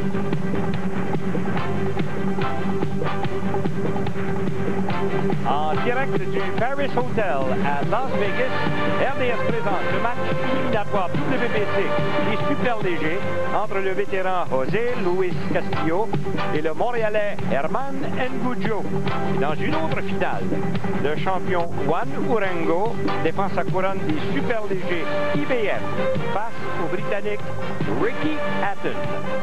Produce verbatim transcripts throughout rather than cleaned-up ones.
En direct du Paris Hotel à Las Vegas, R D S présente le match éliminatoire W B C des super légers entre le vétéran José Luis Castillo et le Montréalais Herman Ngudjo. Dans une autre finale, le champion Juan Urengo défend sa couronne des super légers I B F face au Britannique Ricky Hatton.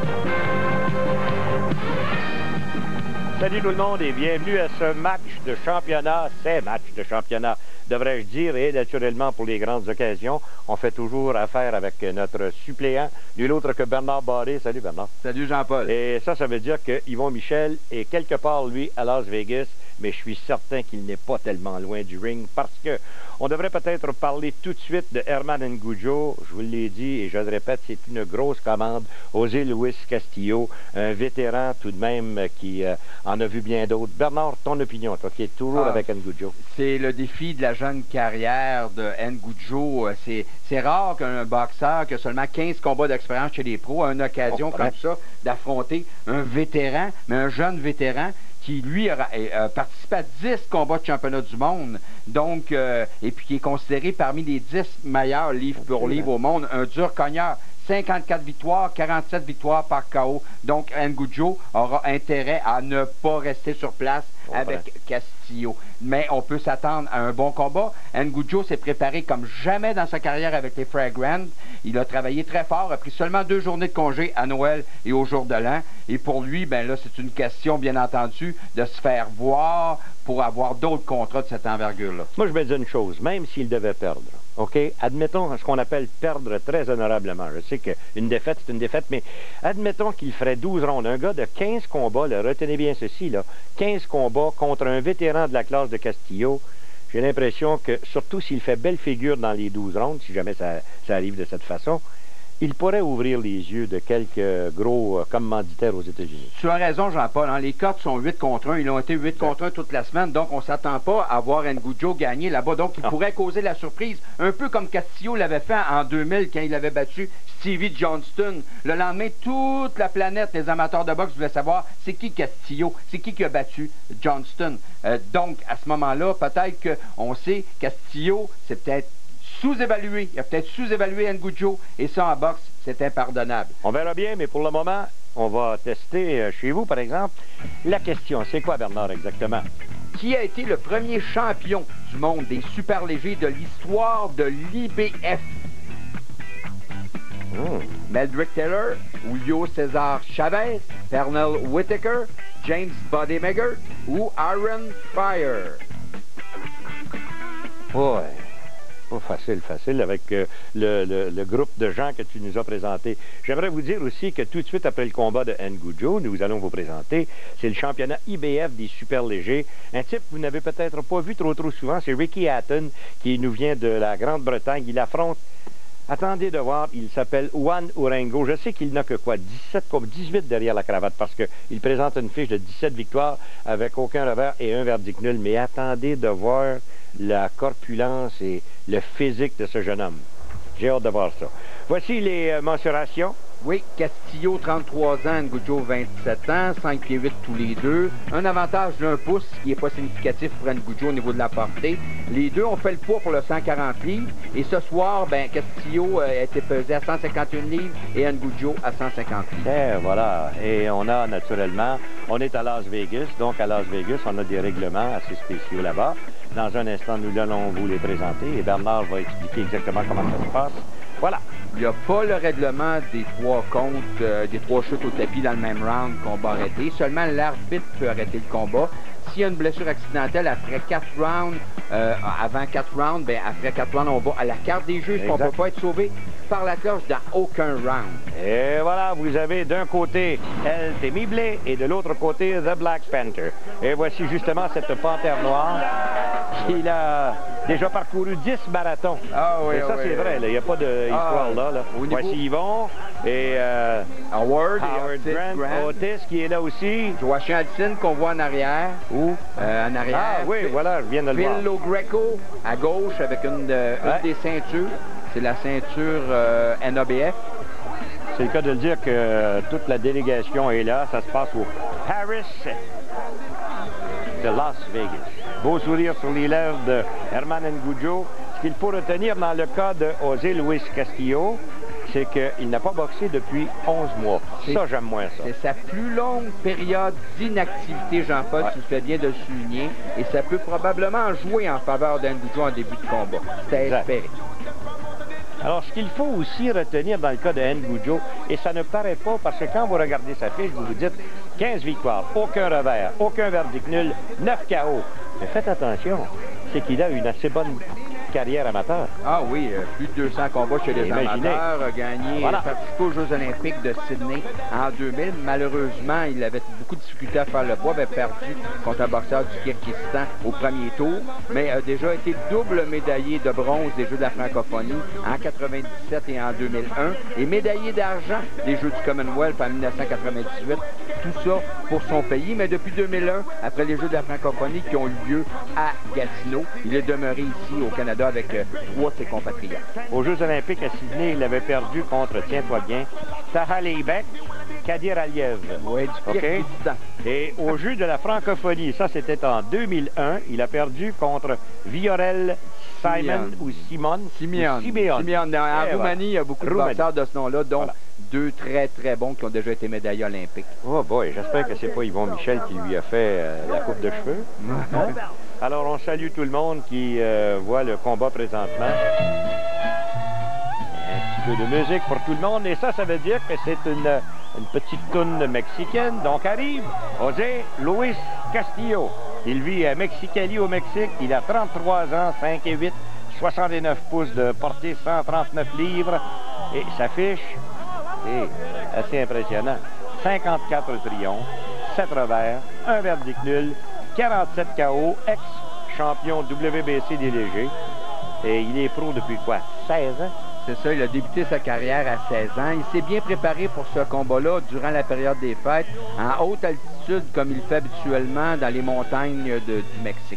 Salut tout le monde et bienvenue à ce match de championnat, ces matchs de championnat, devrais-je dire, et naturellement pour les grandes occasions, on fait toujours affaire avec notre suppléant, nul autre que Bernard Barré. Salut Bernard. Salut Jean-Paul. Et ça, ça veut dire que Yvon Michel est quelque part, lui, à Las Vegas, mais je suis certain qu'il n'est pas tellement loin du ring parce que on devrait peut-être parler tout de suite de Herman Ngudjo. Je vous l'ai dit et je le répète, c'est une grosse commande. José Luis Castillo, un vétéran tout de même qui euh, en a vu bien d'autres. Bernard, ton opinion, toi qui es toujours ah, avec Ngudjo. C'est le défi de la jeune carrière de Ngudjo. C'est rare qu'un boxeur qui a seulement quinze combats d'expérience chez les pros a une occasion oh, comme ouais. ça d'affronter un vétéran, mais un jeune vétéran qui, lui, a, a, a participé à dix combats de championnat du monde, donc, euh, et puis qui est considéré parmi les dix meilleurs livres pour livre au monde, un dur cogneur. cinquante-quatre victoires, quarante-sept victoires par K O. Donc, Ngudjo aura intérêt à ne pas rester sur place oh, avec ouais. Castillo. Mais on peut s'attendre à un bon combat. Ngudjo s'est préparé comme jamais dans sa carrière avec les Frères Grand. Il a travaillé très fort, a pris seulement deux journées de congé à Noël et au jour de l'an. Et pour lui, ben là, c'est une question, bien entendu, de se faire voir pour avoir d'autres contrats de cette envergure-là. Moi, je me dis une chose, même s'il devait perdre, OK? Admettons ce qu'on appelle perdre très honorablement. Je sais qu'une défaite, c'est une défaite, mais admettons qu'il ferait douze rondes. Un gars de quinze combats, là, retenez bien ceci, là, quinze combats contre un vétéran de la classe de Castillo. J'ai l'impression que, surtout s'il fait belle figure dans les douze rondes, si jamais ça, ça arrive de cette façon, il pourrait ouvrir les yeux de quelques gros euh, commanditaires aux États-Unis. Tu as raison, Jean-Paul. Hein, les cotes sont huit contre un. Ils ont été huit contre un toute la semaine. Donc, on ne s'attend pas à voir Ngudjo gagner là-bas. Donc, il ah. pourrait causer la surprise. Un peu comme Castillo l'avait fait en deux mille quand il avait battu Stevie Johnston. Le lendemain, toute la planète, les amateurs de boxe voulaient savoir c'est qui Castillo, c'est qui qui a battu Johnston. Euh, donc, à ce moment-là, peut-être qu'on sait Castillo, c'est peut-être sous-évalué. Il a peut-être sous-évalué Ngudjo, et ça, en boxe, c'est impardonnable. On verra bien, mais pour le moment, on va tester euh, chez vous, par exemple. La question, c'est quoi, Bernard, exactement? Qui a été le premier champion du monde des super légers de l'histoire de l'I B F? Mm. Meldrick Taylor, Julio César Chavez, Pernell Whitaker, James Buddy Meggert ou Aaron Pryor? Ouais. Pas facile, facile avec euh, le, le, le groupe de gens que tu nous as présentés. J'aimerais vous dire aussi que tout de suite après le combat de Ngudjo, nous allons vous présenter, c'est le championnat I B F des super légers. Un type que vous n'avez peut-être pas vu trop trop souvent, c'est Ricky Hatton, qui nous vient de la Grande-Bretagne. Il affronte, attendez de voir, il s'appelle Juan Urengo. Je sais qu'il n'a que quoi, dix-sept comme dix-huit derrière la cravate, parce qu'il présente une fiche de dix-sept victoires avec aucun revers et un verdict nul. Mais attendez de voir la corpulence et le physique de ce jeune homme. J'ai hâte de voir ça. Voici les euh, mensurations. Oui, Castillo, trente-trois ans, Ngudjo, vingt-sept ans, cinq pieds huit tous les deux. Un avantage d'un pouce qui n'est pas significatif pour Ngudjo au niveau de la portée. Les deux ont fait le poids pour le cent quarante livres. Et ce soir, ben, Castillo a été pesé à cent cinquante et un livres et Ngudjo à cent cinquante livres. Et voilà. Et on a naturellement, on est à Las Vegas. Donc à Las Vegas, on a des règlements assez spéciaux là-bas. Dans un instant, nous allons vous les présenter et Bernard va expliquer exactement comment ça se passe. Voilà. Il n'y a pas le règlement des trois comptes, euh, des trois chutes au tapis dans le même round qu'on va arrêter. Seulement l'arbitre peut arrêter le combat. S'il y a une blessure accidentelle après quatre rounds, euh, avant quatre rounds, ben après quatre rounds, on va à la carte des juges. On ne peut pas être sauvé par la cloche dans aucun round. Et voilà, vous avez d'un côté El Temible et de l'autre côté The Black Panther. Et voici justement cette panthère noire qui a déjà parcouru dix marathons. Ah oui, et ça, oui, c'est oui. vrai, il n'y a pas de histoire ah, là. là. Voici Yvon et euh, Howard, Howard et Grant, Grant, Otis qui est là aussi. Joachim Addison qu'on voit en arrière. Où? Euh, en arrière. Ah oui, voilà, je viens de le Phil voir. Phil Greco à gauche avec une, de, une ouais. des ceintures. C'est la ceinture euh, N A B F. C'est le cas de le dire que euh, toute la délégation est là. Ça se passe au Paris de Las Vegas. Beau sourire sur les lèvres de Herman Ngoujo. Ce qu'il faut retenir dans le cas de José Luis Castillo, c'est qu'il n'a pas boxé depuis onze mois. Ça, j'aime moins ça. C'est sa plus longue période d'inactivité, Jean-Paul, ouais. Tu fais bien de le souligner. Et ça peut probablement jouer en faveur d'Ngoujo en début de combat. C'est à espérer. Alors, ce qu'il faut aussi retenir dans le cas de Ngoujo, et ça ne paraît pas, parce que quand vous regardez sa fiche, vous vous dites quinze victoires, aucun revers, aucun verdict nul, neuf K O. Mais faites attention, c'est qu'il a une assez bonne carrière amateur. Ah oui, euh, plus de deux cents combats chez les Imaginez. amateurs, a gagné, voilà. participé aux Jeux olympiques de Sydney en deux mille. Malheureusement, il avait beaucoup de difficultés à faire le poids, avait perdu contre un boxeur du Kirghizistan au premier tour, mais a déjà été double médaillé de bronze des Jeux de la francophonie en quatre-vingt-dix-sept et en deux mille un, et médaillé d'argent des Jeux du Commonwealth en mille neuf cent quatre-vingt-dix-huit. Tout ça pour son pays, mais depuis deux mille un, après les Jeux de la francophonie qui ont eu lieu à Gatineau, il est demeuré ici au Canada avec euh, trois de ses compatriotes. Aux Jeux olympiques à Sydney, il avait perdu contre, tiens-toi bien, Taha Leibek, Kadir Aliev. Oui, du okay? Et aux Jeux de la francophonie, ça c'était en deux mille un, il a perdu contre Viorel Simon ou Simon. Simeon. Simeon. Simeon. En eh, Roumanie, voilà. Il y a beaucoup de boxeurs de ce nom-là, dont voilà. deux très très bons qui ont déjà été médaillés olympiques. Oh boy, j'espère que c'est pas Yvon Michel qui lui a fait euh, la coupe de cheveux. Hein? Alors on salue tout le monde qui euh, voit le combat présentement. Un petit peu de musique pour tout le monde, et ça, ça veut dire que c'est une, une petite toune mexicaine. Donc arrive José Luis Castillo. Il vit à Mexicali au Mexique, il a trente-trois ans, cinq et huit, soixante-neuf pouces de portée, cent trente-neuf livres, et sa fiche est assez impressionnant. cinquante-quatre triomphes, sept revers, un verdict nul, quarante-sept K O, ex-champion W B C des légers. Et il est pro depuis quoi? seize ans? C'est ça, il a débuté sa carrière à seize ans. Il s'est bien préparé pour ce combat-là durant la période des fêtes, en haute altitude, comme il fait habituellement dans les montagnes de, du Mexique.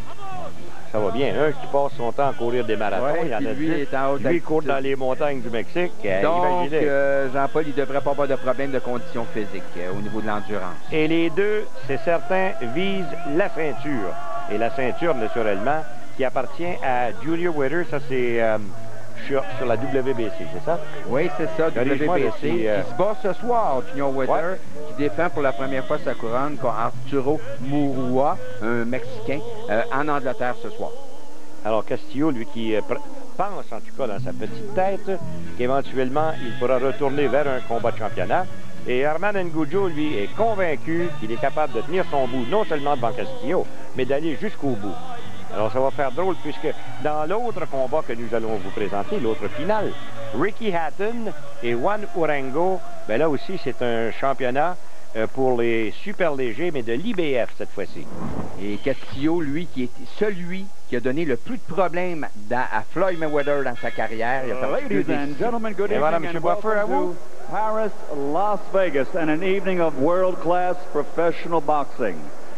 Ça va bien. Un qui passe son temps à courir des marathons, ouais, il y en a lui, est en haute lui court dans les montagnes du Mexique. Donc, euh, Jean-Paul, il ne devrait pas avoir de problème de condition physique euh, au niveau de l'endurance. Et les deux, c'est certain, visent la ceinture. Et la ceinture, naturellement, qui appartient à Junior Witter, ça c'est euh, sur, sur la W B C, c'est ça? Oui, c'est ça, W B C. Euh... Il se bat ce soir, Junior Witter, ouais. qui défend pour la première fois sa couronne contre Arturo Murua, un Mexicain, euh, en Angleterre ce soir. Alors Castillo, lui qui euh, pense, en tout cas dans sa petite tête, qu'éventuellement il pourra retourner vers un combat de championnat. Et Herman Ngoujo, lui, est convaincu qu'il est capable de tenir son bout, non seulement devant Castillo, mais d'aller jusqu'au bout. Alors, ça va faire drôle, puisque dans l'autre combat que nous allons vous présenter, l'autre finale, Ricky Hatton et Juan Urango, bien là aussi, c'est un championnat euh, pour les super légers, mais de l'I B F cette fois-ci. Et Castillo, lui, qui est celui qui a donné le plus de problèmes dans, à Floyd Mayweather dans sa carrière. Il a uh, ladies and gentlemen, good et evening voilà, and welcome to Paris, Las Vegas, and an evening of world-class professional boxing.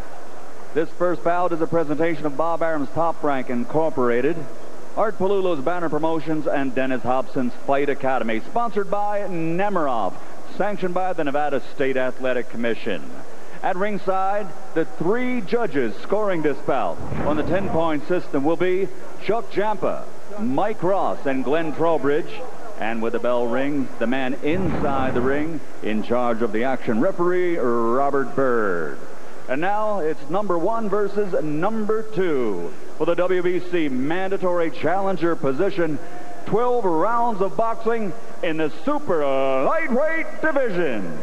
This first bout is a presentation of Bob Arum's Top Rank Incorporated, Art Palulu's Banner Promotions, and Dennis Hobson's Fight Academy, sponsored by Nemiroff, sanctioned by the Nevada State Athletic Commission. At ringside, the three judges scoring this bout on the ten-point system will be Chuck Jampa, Mike Ross, and Glenn Trowbridge. And with the bell rings, the man inside the ring in charge of the action, referee Robert Bird. And now it's number one versus number two for the W B C mandatory challenger position. twelve rounds of boxing in the super lightweight division.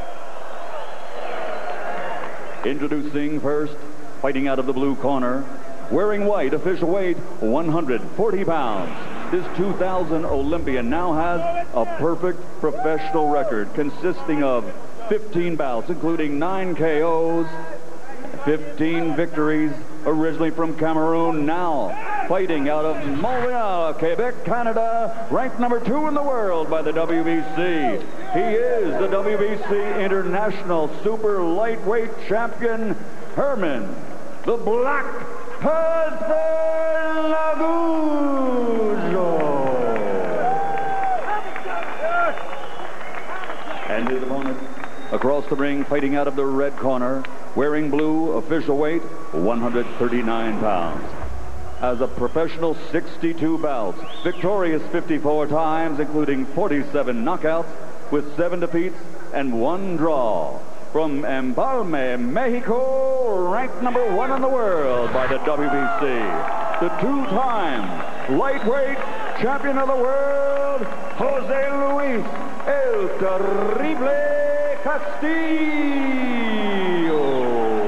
Introducing first, fighting out of the blue corner, wearing white, official weight one hundred forty pounds. This two thousand Olympian now has a perfect professional record consisting of fifteen bouts, including nine K Os, fifteen victories, originally from Cameroon, now fighting out of Montreal, Quebec, Canada, ranked number two in the world by the W B C. He is the W B C International Super Lightweight Champion, Herman, the Black Panther Ngoujo. Across the ring, fighting out of the red corner, wearing blue, official weight, one hundred thirty-nine pounds. As a professional, sixty-two bouts, victorious fifty-four times, including forty-seven knockouts, with seven defeats and one draw. From Empalme, Mexico, ranked number one in the world by the W B C. The two-time lightweight champion of the world, Jose Luis El Terrible Castillo.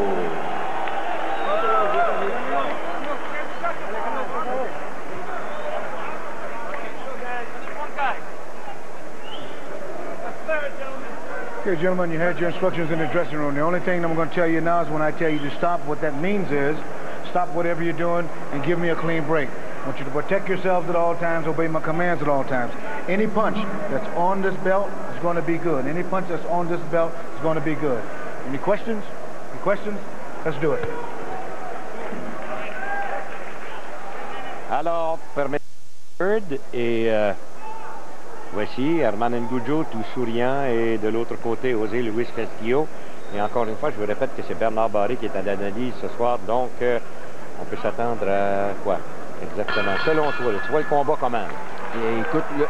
Okay, gentlemen, you had your instructions in the dressing room. The only thing I'm going to tell you now is when I tell you to stop, what that means is stop whatever you're doing and give me a clean break. I want you to protect yourselves at all times, obey my commands at all times. Any punch that's on this belt is going to be good. Any punch that's on this belt is going to be good. Any questions? Any questions? Let's do it. Alors, permettez-moi et euh, voici Herman Ngoujo tout souriant et de l'autre côté José Luis Castillo. Et encore une fois, je vous répète que c'est Bernard Barré qui est à l'analyse ce soir. Donc, euh, on peut s'attendre à quoi? Exactement. Selon toi, là, tu vois le combat comment? Et écoute, le,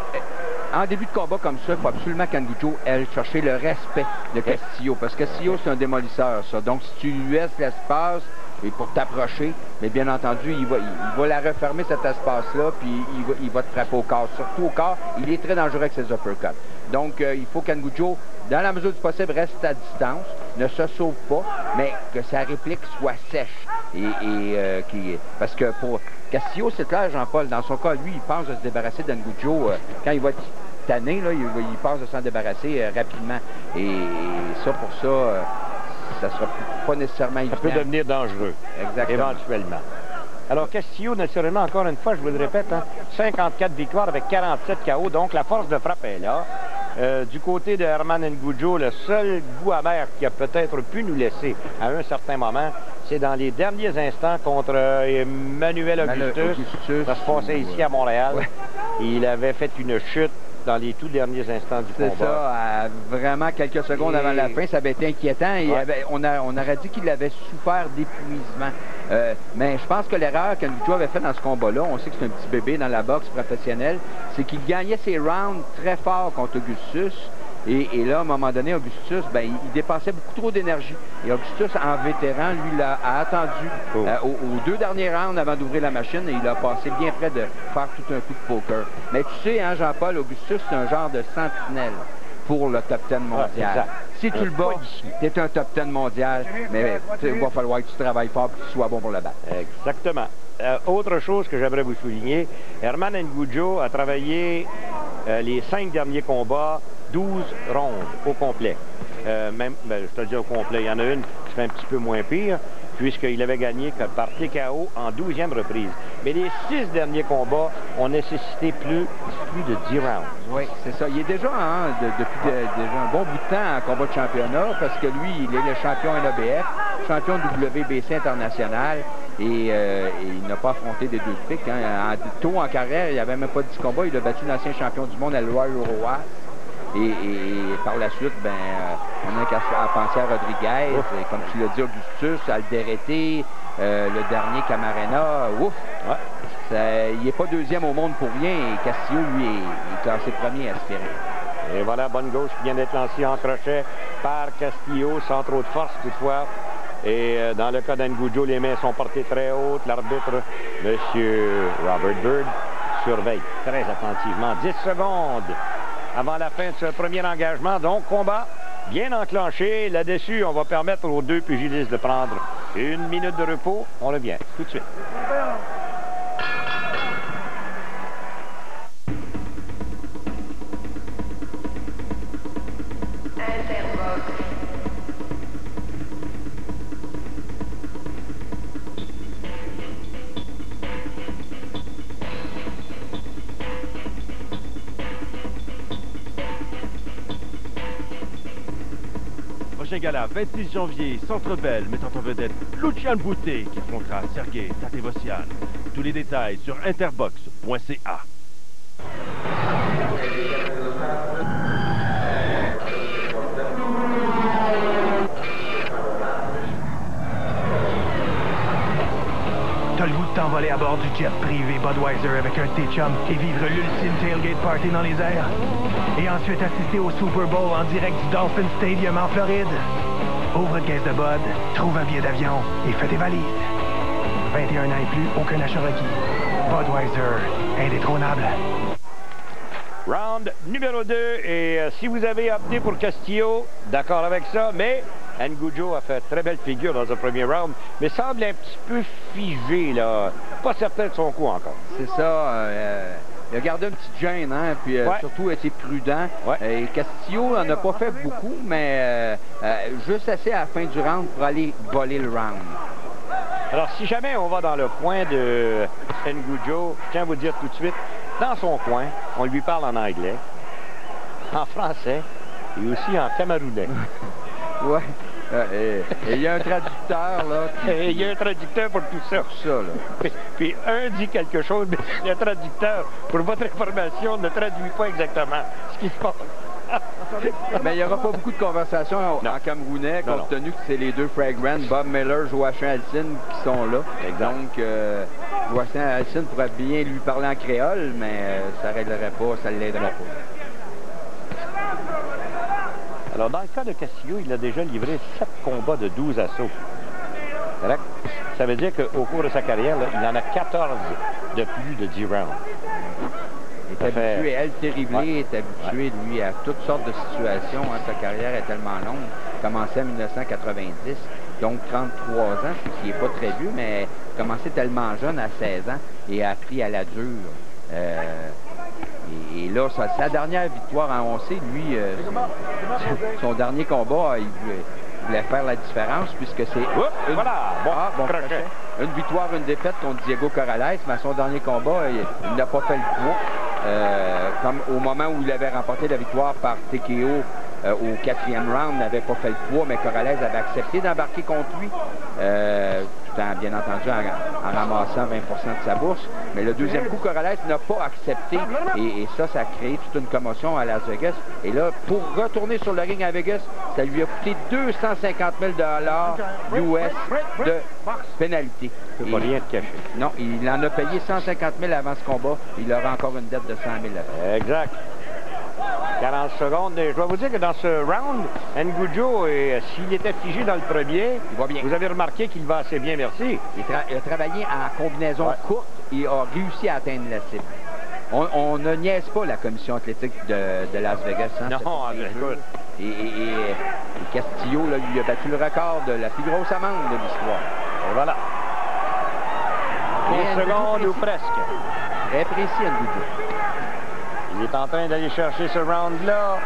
en début de combat comme ça, il faut absolument qu'Ngoujo aille chercher le respect de Castillo. Parce que Castillo, c'est un démolisseur, ça. Donc, si tu lui laisses l'espace et pour t'approcher, mais bien entendu, il va, il, il va la refermer, cet espace-là, puis il va, il va te frapper au corps. Surtout au corps, il est très dangereux avec ses uppercuts. Donc, euh, il faut qu'Ngoujo, dans la mesure du possible, reste à distance, ne se sauve pas, mais que sa réplique soit sèche. Et, et euh, qui, parce que pour Castillo, c'est clair, Jean-Paul, dans son cas, lui, il pense de se débarrasser d'Ngoujo. Euh, quand il va être tanné, là, il, il pense de s'en débarrasser euh, rapidement. Et, et ça, pour ça, euh, ça sera pas nécessairement évident. Ça peut devenir dangereux, exactement, éventuellement. Alors, Castillo, naturellement, encore une fois, je vous le répète, hein, cinquante-quatre victoires avec quarante-sept K O, donc la force de frappe est là. Euh, du côté de Herman Ngoujo, le seul goût amer qui a peut-être pu nous laisser à un certain moment, c'est dans les derniers instants contre euh, Emmanuel Augustus. Augustus. Ça se passait ici à Montréal. Ouais. Il avait fait une chute dans les tout derniers instants du combat. C'est ça, à vraiment quelques secondes et... avant la fin, ça avait été inquiétant. Et ouais. avait, on, a, on aurait dit qu'il avait souffert d'épuisement. Euh, mais je pense que l'erreur qu'Ngoujo avait faite dans ce combat-là, on sait que c'est un petit bébé dans la boxe professionnelle, c'est qu'il gagnait ses rounds très fort contre Augustus. Et, et là, à un moment donné, Augustus, ben, il, il dépensait beaucoup trop d'énergie. Et Augustus, en vétéran, lui, a, a attendu oh. euh, aux, aux deux derniers rounds avant d'ouvrir la machine et il a passé bien près de faire tout un coup de poker. Mais tu sais, hein, Jean-Paul, Augustus, c'est un genre de sentinelle pour le top dix mondial. Ah, si tu euh, le bats, tu es un top dix mondial, mais il va falloir que tu travailles fort pour que tu sois bon pour le battre. Exactement. Euh, autre chose que j'aimerais vous souligner, Herman Ngoujo a travaillé euh, les cinq derniers combats, douze rondes au complet. Euh, même, ben, je te dis au complet, il y en a une qui fait un petit peu moins pire, puisqu'il avait gagné par T K O en douzième reprise. Mais les six derniers combats ont nécessité plus, plus de dix rounds. Oui, c'est ça. Il est déjà, hein, de, depuis de, déjà un bon bout de temps en combat de championnat, parce que lui, il est le champion N A B F, champion W B C international, et, euh, et il n'a pas affronté des deux pics. Hein. En, tôt en carrière, il n'avait même pas dix combats. Il a battu l'ancien champion du monde, Eloy Roa. Et, et, et par la suite, ben, euh, on a qu'à penser à Rodriguez, et, comme tu l'as dit, Augustus, Alderete, euh, le dernier Camarena, ouf! Ouais. Ça, il n'est pas deuxième au monde pour rien, et Castillo, lui, est, est classé premier aspiré. Et voilà, bonne gauche qui vient d'être lancée en crochet par Castillo, sans trop de force toutefois. Et euh, dans le cas d'Ngoujo, les mains sont portées très hautes. L'arbitre, M. Robert Bird, surveille très attentivement. dix secondes avant la fin de ce premier engagement. Donc, combat bien enclenché. Là-dessus, on va permettre aux deux pugilistes de prendre une minute de repos. On revient tout de suite. Prochain gala, vingt-six janvier, Centre Bell, mettant en vedette Lucian Bute qui affrontera Sergei Tatevosian. Tous les détails sur interbox point c a. le goût de t'envoler à bord du jet privé Budweiser avec un de tes chums et vivre l'ultime tailgate party dans les airs? Et ensuite assister au Super Bowl en direct du Dolphin Stadium en Floride? Ouvre une caisse de Bud, trouve un billet d'avion et fais tes valises. vingt et un ans et plus, aucun achat requis. Budweiser, indétrônable. Round numéro deux, et euh, si vous avez opté pour Castillo, d'accord avec ça, mais N'Goudzo a fait très belle figure dans un premier round, mais semble un petit peu figé, là. Pas certain de son coup encore. C'est ça. Euh, il a gardé une petite gêne, hein, puis euh, ouais. surtout été prudent. Ouais. Et Castillo n'en a pas fait beaucoup, mais euh, euh, juste assez à la fin du round pour aller voler le round. Alors, si jamais on va dans le coin de N'Goudzo, je tiens à vous dire tout de suite, dans son coin, on lui parle en anglais, en français et aussi en camerounais. Oui. Euh, et il y a un traducteur, là. Qui... Et il y a un traducteur pour tout ça. Pour ça, là. Puis, puis un dit quelque chose, mais le traducteur, pour votre information, ne traduit pas exactement ce qui se passe. Mais il n'y aura pas beaucoup de conversations en, en camerounais, compte non, non. tenu que c'est les deux Fragrant, Bob Miller, Joachim Alcine, qui sont là. Exact. Donc, euh, Joachim Alcine pourrait bien lui parler en créole, mais euh, ça ne réglerait pas, ça ne l'aiderait pas. Alors, dans le cas de Castillo, il a déjà livré sept combats de douze assauts. Correct? Ça veut dire qu'au cours de sa carrière, là, il en a quatorze de plus de dix rounds. Il est fait... habitué, elle, terriblé, ouais. est habitué, ouais. lui, à toutes sortes de situations. Hein. Sa carrière est tellement longue. Il a commencé en mille neuf cent quatre-vingt-dix, donc trente-trois ans, ce qui n'est pas très vieux, mais il a commencé tellement jeune, à seize ans, et a appris à la dure. Euh, et, et là, sa, sa dernière victoire, hein, on sait, lui, euh, son dernier combat, il voulait, il voulait faire la différence, puisque c'est... Une... Voilà, bon, ah, bon une victoire, une défaite contre Diego Corrales, mais à son dernier combat, il, il n'a pas fait le poids. Euh, comme au moment où il avait remporté la victoire par T K O euh, au quatrième round, n'avait pas fait le poids, mais Corrales avait accepté d'embarquer contre lui, euh, tout en, bien entendu, en, en ramassant vingt pour cent de sa bourse. Mais le deuxième coup, Corrales n'a pas accepté, et, et ça, ça a créé toute une commotion à Las Vegas. Et là, pour retourner sur le ring à Vegas, ça lui a coûté deux cent cinquante mille dollars U S de pénalité. Il ne peut pas rien te cacher. Non, il en a payé cent cinquante mille avant ce combat. Il aura encore une dette de cent mille après. Exact. quarante secondes. Et je dois vous dire que dans ce round, N'Goudzo, s'il était figé dans le premier, il va bien. Vous avez remarqué qu'il va assez bien, merci. Il, tra il a travaillé en combinaison ouais. courte et a réussi à atteindre la cible. On, on ne niaise pas la commission athlétique de, de Las Vegas. Hein, non, écoute. Et, et, et, et Castillo, là, lui a battu le record de la plus grosse amende de l'histoire. Et voilà. quinze secondes ou presque. Très précis, N'Goudzo. Il est en train d'aller chercher ce round-là.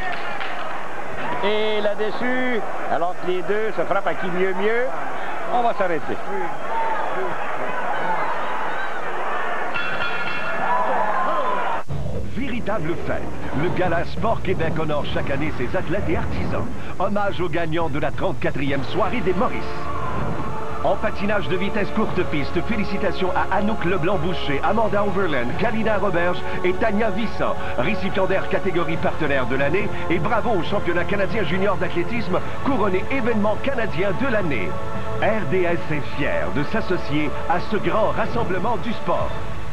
Et là-dessus, alors que les deux se frappent à qui mieux mieux, on va s'arrêter. Véritable fête. Le Gala Sport Québec honore chaque année ses athlètes et artisans. Hommage aux gagnants de la trente-quatrième soirée des Maurice. En patinage de vitesse courte piste, félicitations à Anouk Leblanc-Boucher, Amanda Overland, Kalina Roberge et Tania Vissa, récipiendaires catégorie partenaire de l'année, et bravo au championnat canadien junior d'athlétisme, couronné événement canadien de l'année. R D S est fier de s'associer à ce grand rassemblement du sport.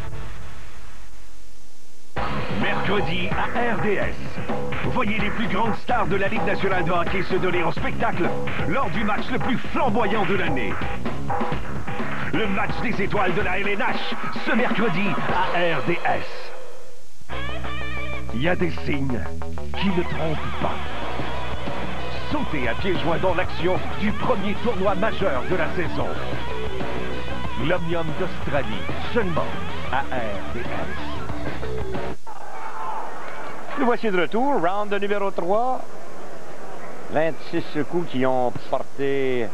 Mercredi à R D S. Voyez les plus grandes stars de la Ligue nationale de hockey se donner en spectacle lors du match le plus flamboyant de l'année. Le match des étoiles de la L N H, ce mercredi à R D S. Il y a des signes qui ne trompent pas. Sautez à pieds joints dans l'action du premier tournoi majeur de la saison. L'Omnium d'Australie, seulement à R D S. Nous voici de retour, round de numéro trois. vingt-six coups qui ont porté.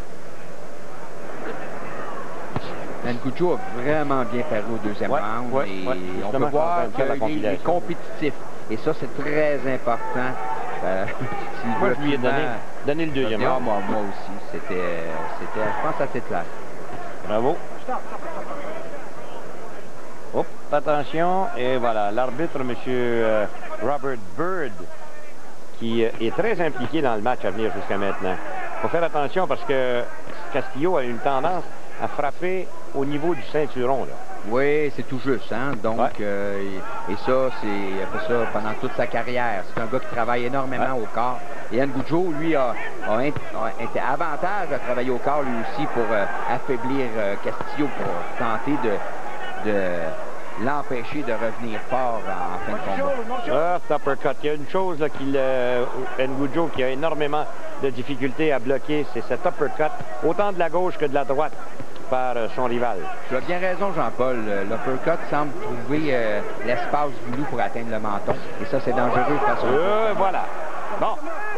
N'Goudzo a vraiment bien paru au deuxième ouais, round. Ouais, et ouais, on peut voir qu'il est compétitif. Et ça, c'est très important. Euh, si moi, je lui ai donné, donné le deuxième round. Moi, moi aussi. C'était, je pense, assez clair. Bravo. Hop, attention. Et voilà, l'arbitre, M. Euh, Robert Bird, qui euh, est très impliqué dans le match à venir jusqu'à maintenant. Il faut faire attention parce que Castillo a une tendance à frapper au niveau du ceinturon, là. Oui, c'est tout juste, hein? Donc, ouais. euh, et, et ça, c'est il a fait ça pendant toute sa carrière. C'est un gars qui travaille énormément ouais. au corps. Et Ngujo, lui, a, a, a été avantage à travailler au corps, lui aussi, pour euh, affaiblir euh, Castillo, pour tenter de, de l'empêcher de revenir fort en, en fin de combat. Ah, cet uppercut. Il y a une chose là, qu'il, euh, Ngujo qui a énormément de difficultés à bloquer, c'est cet uppercut, autant de la gauche que de la droite, par euh, son rival. Tu as bien raison, Jean-Paul. L'uppercut semble trouver euh, l'espace voulu pour atteindre le menton. Et ça, c'est dangereux face au... Euh, voilà. Bon.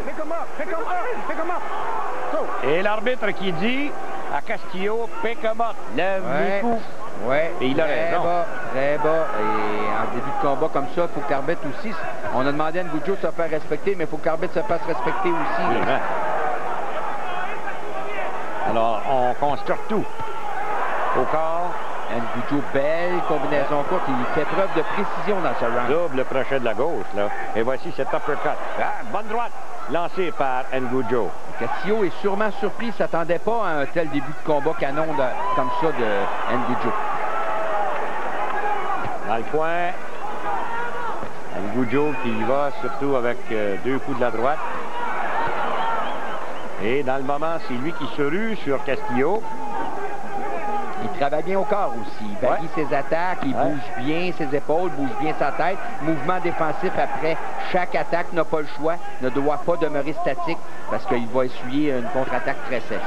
Et l'arbitre qui dit à Castillo, pick him up, lève ouais. les coups. Oui, et il a très raison. bas, très bas. Et en début de combat comme ça, il faut que l'arbitre aussi... On a demandé à Ngujo de se faire respecter, mais il faut que l'arbitre se fasse respecter aussi. Oui, hein. Alors, on constate tout. Au corps. Ngujo, belle combinaison courte. Il fait preuve de précision dans ce round. Double crochet de la gauche, là. Et voici cet uppercut. Ah, bonne droite, lancée par Ngujo. Castillo est sûrement surpris. Il ne s'attendait pas à un tel début de combat canon de, comme ça de Ngujo. Dans le coin. Ngujo qui y va surtout avec euh, deux coups de la droite. Et dans le moment, c'est lui qui se rue sur Castillo. Il travaille bien au corps aussi. Il varie ouais. ses attaques, il ouais. bouge bien ses épaules, bouge bien sa tête. Mouvement défensif après chaque attaque, n'a pas le choix, ne doit pas demeurer statique parce qu'il va essuyer une contre-attaque très sèche.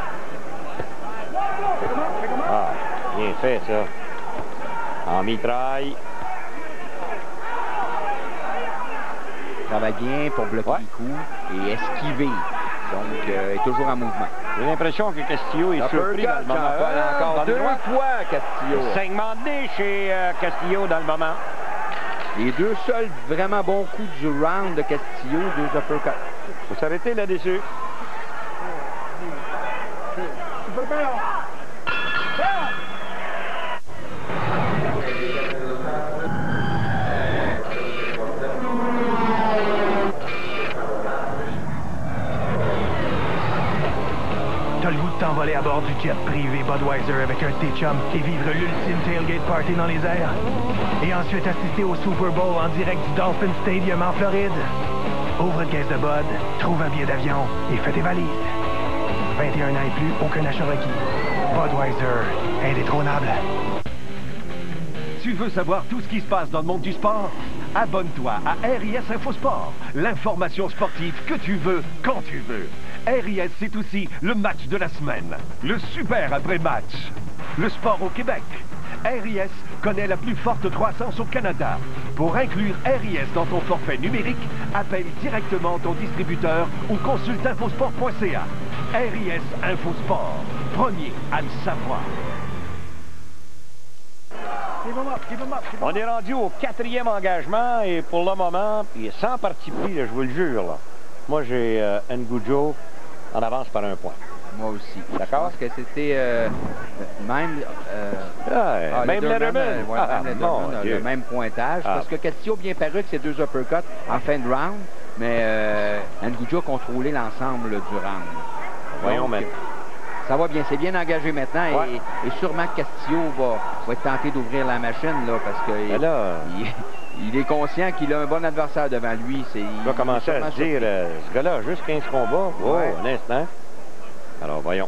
Ah, bien fait ça. En mitraille. Il travaille bien pour bloquer ouais. les coups et esquiver. Donc, euh, est toujours en mouvement. J'ai l'impression que Castillo est surpris dans le moment. Euh, encore deux fois, Castillo. Saignement de nez chez euh, Castillo dans le moment. Les deux seuls vraiment bons coups du round de Castillo, deux uppercuts. Il faut s'arrêter là-dessus. T'as le goût de t'envoler à bord du jet privé Budweiser avec un de tes chums et vivre l'ultime tailgate party dans les airs. Et ensuite assister au Super Bowl en direct du Dolphin Stadium en Floride. Ouvre une caisse de Bud, trouve un billet d'avion et fais tes valises. vingt et un ans et plus, aucun achat requis. Budweiser, indétrônable. Tu veux savoir tout ce qui se passe dans le monde du sport? Abonne-toi à R I S Infosport, l'information sportive que tu veux, quand tu veux. R I S, c'est aussi le match de la semaine, le super après-match, le sport au Québec. R I S connaît la plus forte croissance au Canada. Pour inclure R I S dans ton forfait numérique, appelle directement ton distributeur ou consulte infosport point C A. R I S Infosport, premier à le savoir. On est rendu au quatrième engagement et pour le moment, il est sans parti pris, là, je vous le jure. Là. Moi, j'ai euh, Ngujo en avance par un point. Moi aussi. D'accord? Parce que c'était euh, même... Euh, ah, ah, même Letterman. Euh, ouais, ah, même Letterman a le même pointage. Ah. Parce que Castillo bien paru avec ses deux uppercuts en fin de round, mais euh, Ngujo a contrôlé l'ensemble du round. Voyons Donc, maintenant. Ça va bien, c'est bien engagé maintenant ouais. et, et sûrement que Castillo va, va être tenté d'ouvrir la machine là, parce que il, là, il, il est conscient qu'il a un bon adversaire devant lui. Il va commencer à se dire, euh, ce gars-là a juste quinze combats. Oh, ouais. Un instant. Alors, voyons.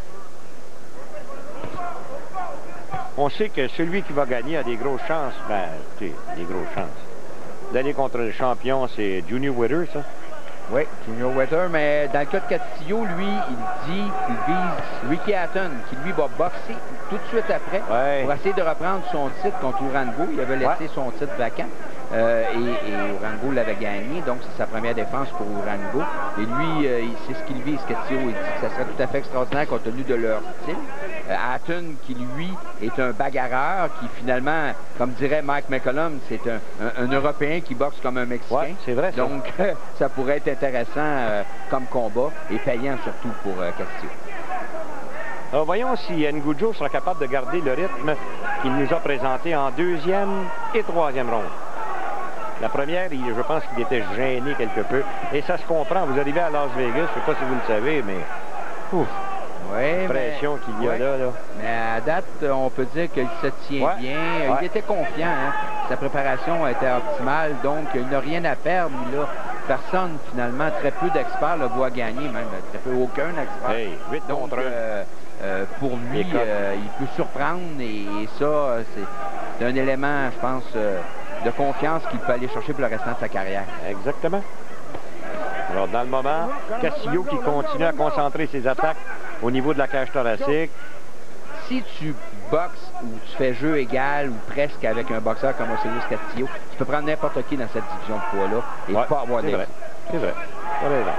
On sait que celui qui va gagner a des grosses chances. Ben, tu sais, des grosses chances. D'aller contre le champion, c'est Junior Witter, ça? Oui, Junior Witter, mais dans le cas de Castillo, lui, il dit qu'il vise Ricky Hatton, qui lui va boxer tout de suite après ouais. pour essayer de reprendre son titre contre Urango. Il avait laissé ouais. son titre vacant euh, et, et Urango l'avait gagné, donc c'est sa première défense pour Urango. Et lui, euh, c'est ce qu'il vise, Castillo. Il dit que ça serait tout à fait extraordinaire compte tenu de leur style. Euh, Hatton, qui lui est un bagarreur, qui finalement, comme dirait Mike McCollum, c'est un, un, un Européen qui boxe comme un Mexicain. Ouais, c'est vrai, ça. Donc, euh, ça pourrait être intéressant euh, comme combat et payant surtout pour euh, Castillo. Alors, voyons si Ngujo sera capable de garder le rythme qu'il nous a présenté en deuxième et troisième ronde. La première, il, je pense qu'il était gêné quelque peu. Et ça se comprend. Vous arrivez à Las Vegas, je ne sais pas si vous le savez, mais... Ouf, Oui, pression mais, qu'il y a ouais. là, là. Mais à date, on peut dire qu'il se tient Ouais. bien. Ouais. Il était confiant. Hein? Sa préparation était optimale, donc il n'a rien à perdre. Il a personne, finalement, très peu d'experts le voient gagner, même très peu, aucun expert. Hey, huit donc, contre un. euh, euh, pour lui, euh, il peut surprendre et, et ça, c'est un élément, je pense, euh, de confiance qu'il peut aller chercher pour le restant de sa carrière. Exactement. Alors, dans le moment, Castillo qui continue à concentrer ses attaques au niveau de la cage thoracique. Si tu boxes ou tu fais jeu égal ou presque avec un boxeur comme Ocelius Castillo, tu peux prendre n'importe qui dans cette division de poids-là et Ouais, pas avoir c'est des... vrai. C'est vrai. Voilà.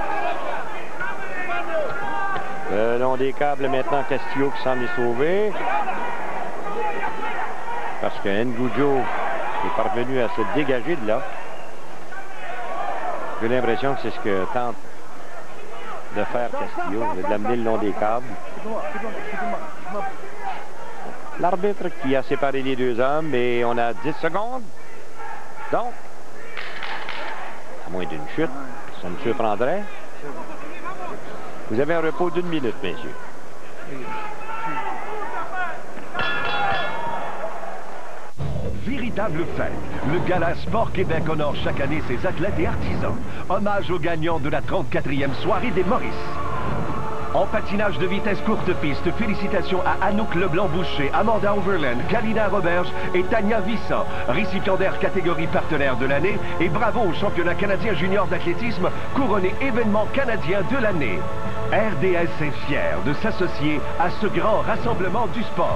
Le long des câbles, maintenant, Castillo qui semble les sauver. Parce que Ngujo est parvenu à se dégager de là. J'ai l'impression que c'est ce que tente de faire Castillo, de l'amener le long des câbles. L'arbitre qui a séparé les deux hommes et on a dix secondes. Donc, à moins d'une chute, ça me surprendrait. Vous avez un repos d'une minute, messieurs. Véritable fête. Le Gala Sport Québec honore chaque année ses athlètes et artisans. Hommage aux gagnants de la trente-quatrième soirée des Maurice. En patinage de vitesse courte piste, félicitations à Anouk Leblanc-Boucher, Amanda Overland, Kalina Roberge et Tania Vissant, récipiendaires catégorie partenaire de l'année, et bravo au championnat canadien junior d'athlétisme, couronné événement canadien de l'année. R D S est fier de s'associer à ce grand rassemblement du sport.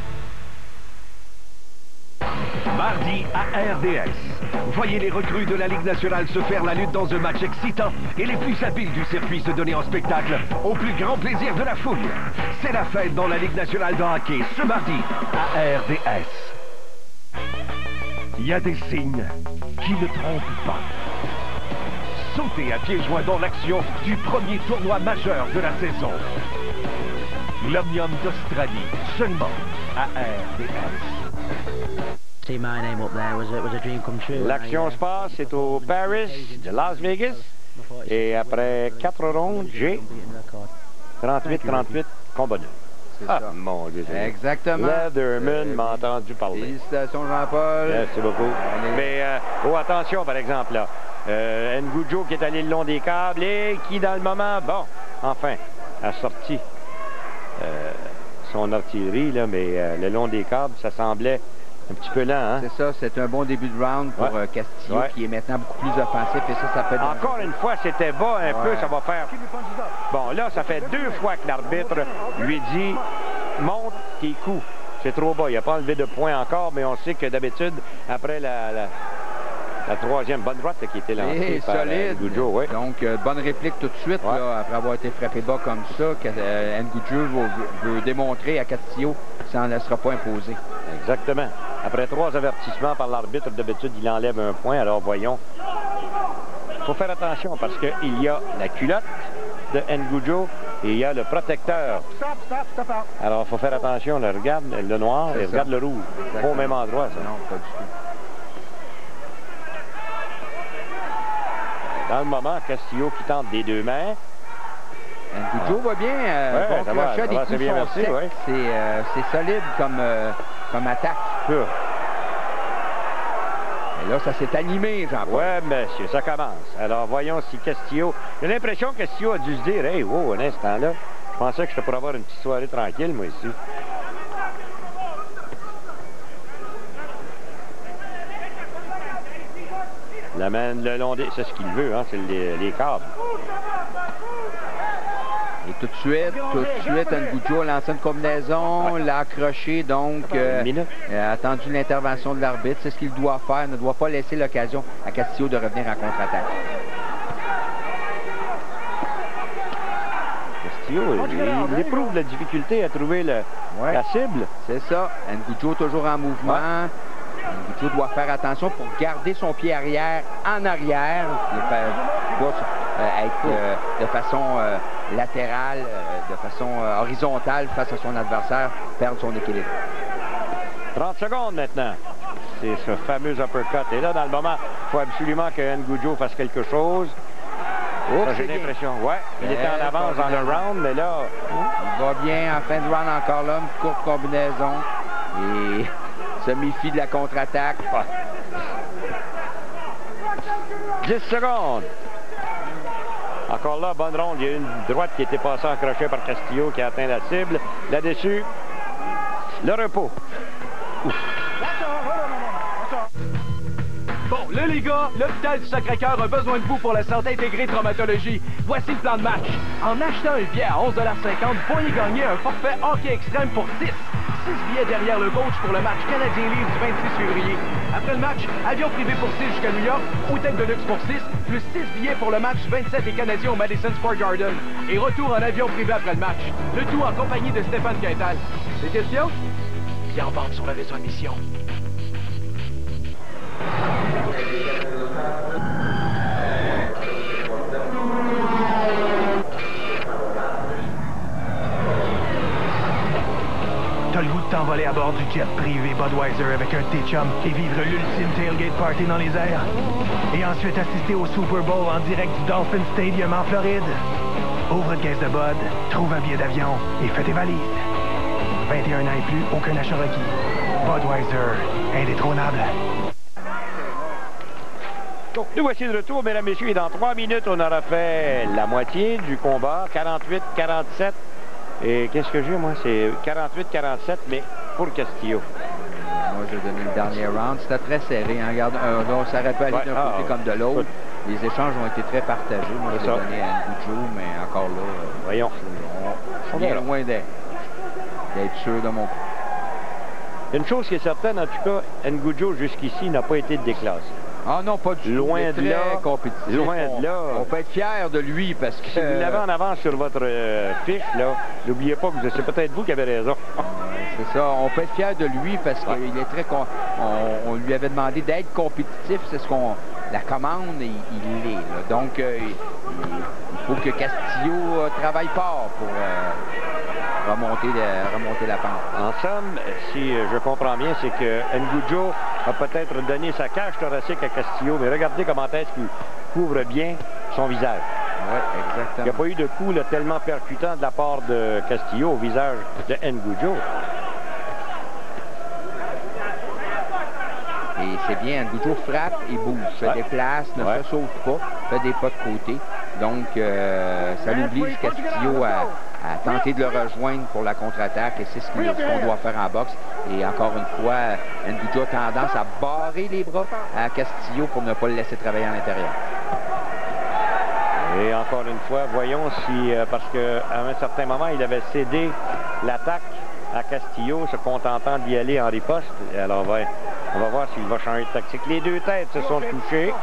Mardi à R D S. Voyez les recrues de la Ligue nationale se faire la lutte dans un match excitant et les plus habiles du circuit se donner en spectacle au plus grand plaisir de la foule. C'est la fête dans la Ligue nationale de hockey ce mardi à R D S. Il y a des signes qui ne trompent pas. Sautez à pieds joints dans l'action du premier tournoi majeur de la saison. L'Omnium d'Australie, seulement à R D S. L'action se passe, c'est au Paris de Las Vegas. Et après quatre rondes, j'ai trente-huit trente-huit combat nul. Ah, ça. Mon Dieu. Exactement. Leatherman m'a entendu parler. Félicitations, Jean-Paul. Merci beaucoup. Est... Mais, euh, oh, attention, par exemple, là. Euh, Ngujo qui est allé le long des câbles et qui, dans le moment, bon, enfin, a sorti euh, son artillerie, là, mais euh, le long des câbles, ça semblait un petit peu lent, hein? C'est ça, c'est un bon début de round pour ouais. euh, Castillo, ouais. qui est maintenant beaucoup plus offensif, et ça, ça peut être... Encore une fois, c'était bas un ouais. peu, ça va faire... Bon, là, ça fait deux fois que l'arbitre lui dit « Monte tes coups ». C'est trop bas, il n'a pas enlevé de points encore, mais on sait que d'habitude, après la... la... La troisième bonne droite là, qui était lancée Et par solide. euh, Ngujo, oui. Donc, euh, bonne réplique tout de suite, ouais. là, après avoir été frappé bas comme ça, que euh, Ngujo veut, veut démontrer à Castillo qu'il ne s'en laissera pas imposer. Exactement. Après trois avertissements par l'arbitre, d'habitude, il enlève un point. Alors, voyons. Il faut faire attention parce qu'il y a la culotte de Ngujo et il y a le protecteur. Stop, stop, stop out. Alors, il faut faire attention. Là, regarde le noir et regarde le rouge. Pas au même endroit, ça. Non, pas du tout. Dans le moment, Castillo qui tente des deux mains. Ngujo va bien. Euh, ouais, bon ça va, ça des va, coups bien, merci, ouais. C'est euh, solide comme, euh, comme attaque. Pur. Et là, ça s'est animé, Jean-Paul. Ouais, monsieur, ça commence. Alors, voyons si Castillo... J'ai l'impression que Castillo a dû se dire, « Hey, wow, un instant là, je pensais que je pourrais avoir une petite soirée tranquille, moi, ici. » L'amène le long des... C'est ce qu'il veut, hein, c'est les, les câbles. Et tout de suite, tout de suite, Ngujo a lancé une combinaison, ouais. l'a accroché, donc euh, euh, a attendu l'intervention de l'arbitre. C'est ce qu'il doit faire, ne doit pas laisser l'occasion à Castillo de revenir en contre-attaque. Castillo, il, il éprouve la difficulté à trouver le, ouais. la cible. C'est ça. Ngujo toujours en mouvement. Ouais. Ngujo doit faire attention pour garder son pied arrière en arrière. Il ne doit euh, être euh, de façon euh, latérale, euh, de façon euh, horizontale face à son adversaire, perdre son équilibre. trente secondes maintenant. C'est ce fameux uppercut. Et là, dans le moment, il faut absolument que Ngujo fasse quelque chose. J'ai l'impression. Ouais, il était en avance dans le round, mais là... va bien en fin de round encore là, une courte combinaison. Et se méfie de la contre-attaque. dix secondes. Encore là, bonne ronde. Il y a une droite qui était passée en crochet par Castillo qui a atteint la cible. Là-dessus, le repos. Ouf. Bon, là, les gars, l'hôpital du Sacré-Cœur a besoin de vous pour la santé intégrée traumatologie. Voici le plan de match. En achetant un billet à onze dollars cinquante, vous pourriez gagner un forfait hockey extrême pour six. six billets derrière le coach pour le match Canadien-Livre du vingt-six février. Après le match, avion privé pour six jusqu'à New York, hôtel de luxe pour six, plus six billets pour le match vingt-sept des Canadiens au Madison Square Garden. Et retour en avion privé après le match. Le tout en compagnie de Stéphane Quintal. Des questions? Bien en vente sur le réseau Admission. T'as le goût de t'envoler à bord du jet privé Budweiser avec un de tes chums et vivre l'ultime tailgate party dans les airs. Et ensuite assister au Super Bowl en direct du Dolphin Stadium en Floride. Ouvre une caisse de Bud, trouve un billet d'avion et fais tes valises. vingt et un ans et plus, aucun achat requis. Budweiser, indétrônable. Donc, nous voici de retour, mesdames, messieurs, et dans trois minutes, on aura fait la moitié du combat, quarante-huit quarante-sept. Et qu'est-ce que j'ai, moi? C'est quarante-huit quarante-sept, mais pour Castillo. Moi, je vais donner le dernier round. C'était très serré. Hein? Regarde, euh, donc, ça aurait pu aller ouais, d'un ah, côté comme de l'autre. Les échanges ont été très partagés. Moi, je l'ai donné à N'Goujo, mais encore là, euh, voyons. On, on est loin d'être sûr de mon coup. Une chose qui est certaine, en tout cas, N'Goujo, jusqu'ici, n'a pas été déclassé. Ah non, pas du tout. Loin de là. Compétitif. Loin on, de là. On peut être fier de lui parce que... Si vous l'avez en avance sur votre euh, fiche, là, n'oubliez pas que c'est peut-être vous qui avez raison. C'est ça. On peut être fier de lui parce qu'il ouais. est très... On, on lui avait demandé d'être compétitif. C'est ce qu'on... La commande, il, il l'est. Là. Donc, euh, il, il faut que Castillo euh, travaille fort pour... Euh, remonter, de, remonter la pente. En somme, si je comprends bien, c'est que N'Goujo a peut-être donné sa cage thoracique à Castillo, mais regardez comment est-ce qu'il couvre bien son visage. Oui, exactement. Il n'y a pas eu de coup là, tellement percutant de la part de Castillo au visage de N'Goujo. Et c'est bien, N'Goujo frappe et bouge, se ouais. déplace, ne ouais. se sauve pas, fait des pas de côté. Donc, euh, ça l'oblige Castillo à... à tenter de le rejoindre pour la contre-attaque, et c'est ce qu'on qu doit faire en boxe. Et encore une fois, N'Goujo a tendance à barrer les bras à Castillo pour ne pas le laisser travailler à l'intérieur. Et encore une fois, voyons si, euh, parce qu'à un certain moment, il avait cédé l'attaque à Castillo, se contentant d'y aller en riposte. Alors, on va, on va voir s'il va changer de tactique. Les deux têtes se sont touchées.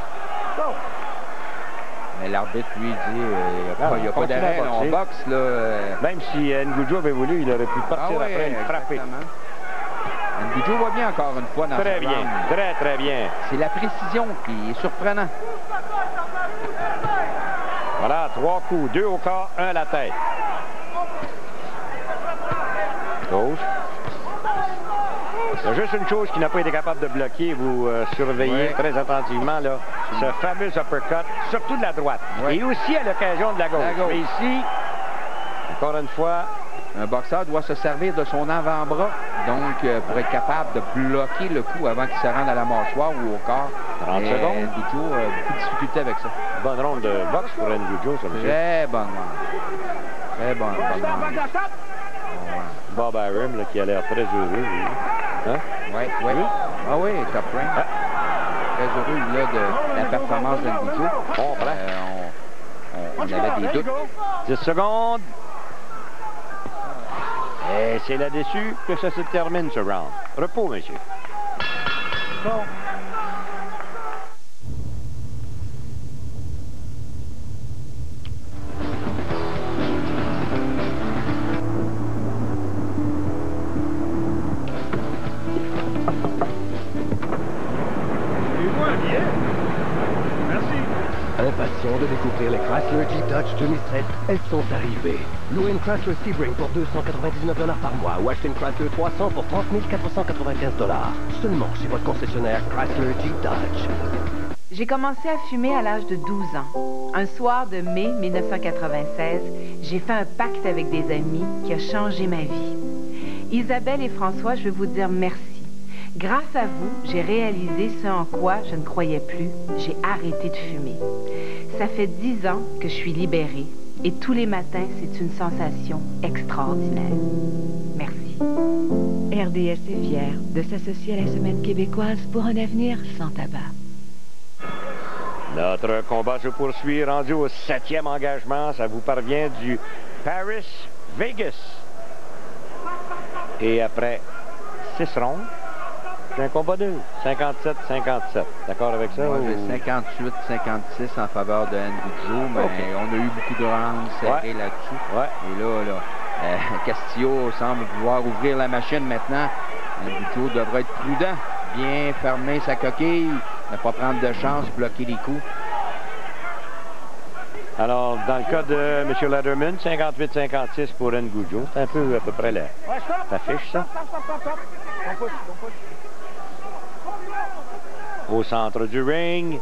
Mais l'arbitre, lui, dit euh, il n'y a pas, pas d'arrêt, on boxe. Là, euh... Même si N'Goujo avait voulu, il aurait pu partir ah, oui, après et frapper. N'Goujo va bien encore une fois dans très ce bien, round. très, très bien. C'est la précision qui est surprenante. Voilà, trois coups, deux au corps, un à la tête. Gauche. Il y a juste une chose qui n'a pas été capable de bloquer, vous euh, surveillez ouais. très attentivement, là, ce fameux uppercut, surtout de la droite. Ouais. Et aussi à l'occasion de la gauche. la gauche. Mais ici, encore une fois... Un boxeur doit se servir de son avant-bras, donc euh, pour être capable de bloquer le coup avant qu'il se rende à la mâchoire ou au corps. trente Et secondes. N'Goujo a euh, beaucoup de difficultés avec ça. Bonne ronde de boxe pour N'Goujo, ça me Très bonne ronde. Très bonne, bonne ronde. Bob Arum, là, qui a l'air très heureux. Hein? Oui, oui. Ah oui, top rank. Ah. Très heureux là, de la performance de N'Goujo. Bon, euh, on, on, on avait des doutes. dix secondes. Et c'est là-dessus que ça se termine, ce round. Repos, monsieur. Bon. Impatient de découvrir les Chrysler Jeep Dodge deux mille sept, elles sont arrivées. Louez une Chrysler Sebring pour deux cent quatre-vingt-dix-neuf dollars par mois ou achetez une Chrysler trois cents pour trente mille quatre cent quatre-vingt-quinze dollars. Seulement chez votre concessionnaire Chrysler Jeep Dodge. J'ai commencé à fumer à l'âge de douze ans. Un soir de mai mille neuf cent quatre-vingt-seize, j'ai fait un pacte avec des amis qui a changé ma vie. Isabelle et François, je veux vous dire merci. Grâce à vous, j'ai réalisé ce en quoi je ne croyais plus. J'ai arrêté de fumer. Ça fait dix ans que je suis libérée et tous les matins, c'est une sensation extraordinaire. Merci. R D S est fier de s'associer à la Semaine québécoise pour un avenir sans tabac. Notre combat se poursuit, rendu au septième engagement. Ça vous parvient du Paris-Vegas. Et après six rondes, j'ai un combat deux, cinquante-sept cinquante-sept. D'accord avec ça? Moi, ou... j'ai cinquante-huit cinquante-six en faveur de Ngujo, mais okay. On a eu beaucoup de rounds serrés ouais. là-dessus. Ouais. Et là, là euh, Castillo semble pouvoir ouvrir la machine maintenant. Ngujo devrait être prudent, bien fermer sa coquille, ne pas prendre de chance, bloquer les coups. Alors, dans le cas de M. Letterman, cinquante-huit cinquante-six pour Ngujo. C'est un peu à peu près la, la fiche, ça. Au centre du ring.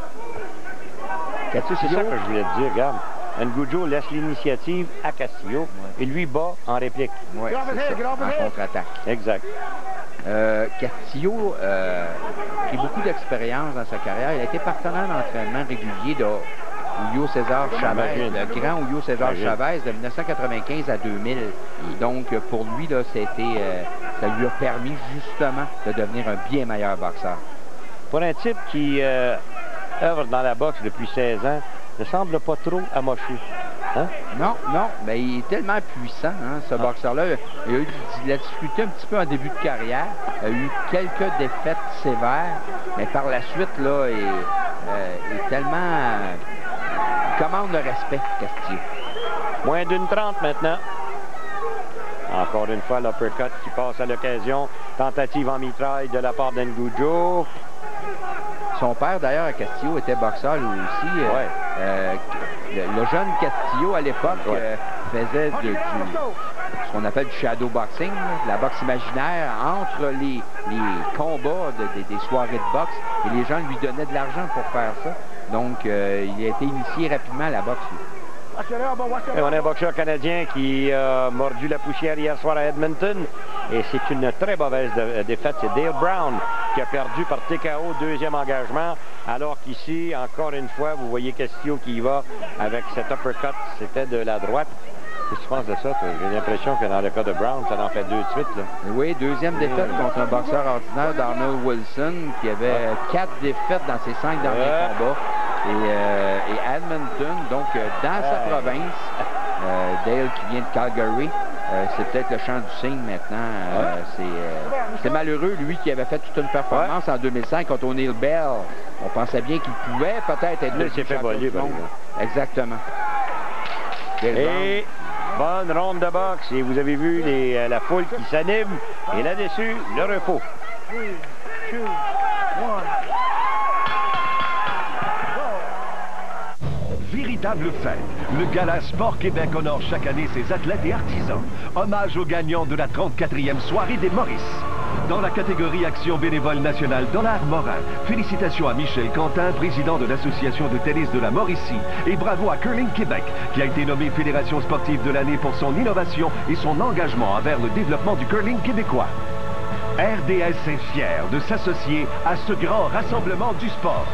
Castillo, c'est ça que je voulais te dire, regarde. Ngujo laisse l'initiative à Castillo ouais. et lui bat en réplique. Oui, c'est ça, en contre-attaque. Exact. Euh, Castillo euh, a pris beaucoup d'expérience dans sa carrière. Il a été partenaire d'entraînement régulier de Julio César Chavez, le grand Julio César Imagine. Chavez de mille neuf cent quatre-vingt-quinze à deux mille. Et donc, pour lui, là, ça, a été, euh, ça lui a permis justement de devenir un bien meilleur boxeur. Pour un type qui euh, œuvre dans la boxe depuis seize ans, ne semble pas trop amoché. Hein? Non, non, mais il est tellement puissant, hein, ce ah. boxeur-là. Il a eu de la difficulté un petit peu en début de carrière. Il a eu quelques défaites sévères, mais par la suite, là, il, euh, il est tellement... Euh, il commande le respect, Castillo. Moins d'une trente maintenant. Encore une fois, l'uppercut qui passe à l'occasion. Tentative en mitraille de la part d'Ngujo. Son père, d'ailleurs, à Castillo, était boxeur lui aussi. Ouais. Euh, le, le jeune Castillo, à l'époque, ouais. euh, faisait de, du, ce qu'on appelle du shadow boxing, de la boxe imaginaire, entre les, les combats de, de, des soirées de boxe. Et les gens lui donnaient de l'argent pour faire ça. Donc, euh, il a été initié rapidement à la boxe. Et on a un boxeur canadien qui a mordu la poussière hier soir à Edmonton. Et c'est une très mauvaise défaite. C'est Dale Brown qui a perdu par T K O, deuxième engagement. Alors qu'ici, encore une fois, vous voyez Castillo qui y va avec cet uppercut. C'était de la droite. Qu'est-ce que tu penses de ça? J'ai l'impression que dans le cas de Brown, ça en fait deux de suite. Là. Oui, deuxième défaite oui. contre un boxeur ordinaire, Darnell Wilson, qui avait ouais. quatre défaites dans ses cinq derniers ouais. combats. Et, euh, et Edmonton, donc euh, dans sa ouais. province, euh, Dale qui vient de Calgary, euh, c'est peut-être le champ du cygne maintenant. Euh, ouais. C'est euh, malheureux, lui qui avait fait toute une performance ouais. en deux mille cinq contre O'Neill Bell. On pensait bien qu'il pouvait peut-être être le champion du monde. Exactement. Et bonne ronde de boxe. Et vous avez vu les, euh, la foule qui s'anime. Et là-dessus, le repos. three, two, one. Véritable fête. Le Gala Sport Québec honore chaque année ses athlètes et artisans. Hommage aux gagnants de la trente-quatrième soirée des Maurice. Dans la catégorie Action bénévole nationale Dollar Morin, félicitations à Michel Quentin, président de l'Association de tennis de la Mauricie, et bravo à Curling Québec, qui a été nommé Fédération sportive de l'année pour son innovation et son engagement envers le développement du curling québécois. R D S est fier de s'associer à ce grand rassemblement du sport.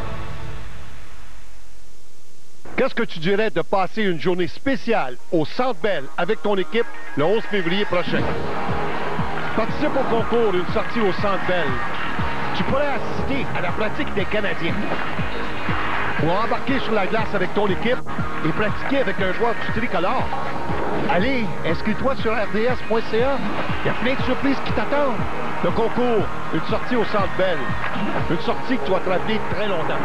Qu'est-ce que tu dirais de passer une journée spéciale au Centre Bell avec ton équipe le onze février prochain? Participe au concours d'une sortie au Centre Bell. Tu pourrais assister à la pratique des Canadiens. Ou embarquer sur la glace avec ton équipe et pratiquer avec un joueur du tricolore. Allez, inscris-toi sur R D S point C A. Il y a plein de surprises qui t'attendent. Le concours, une sortie au Centre Bell. Une sortie que tu vas te rappeler très longtemps.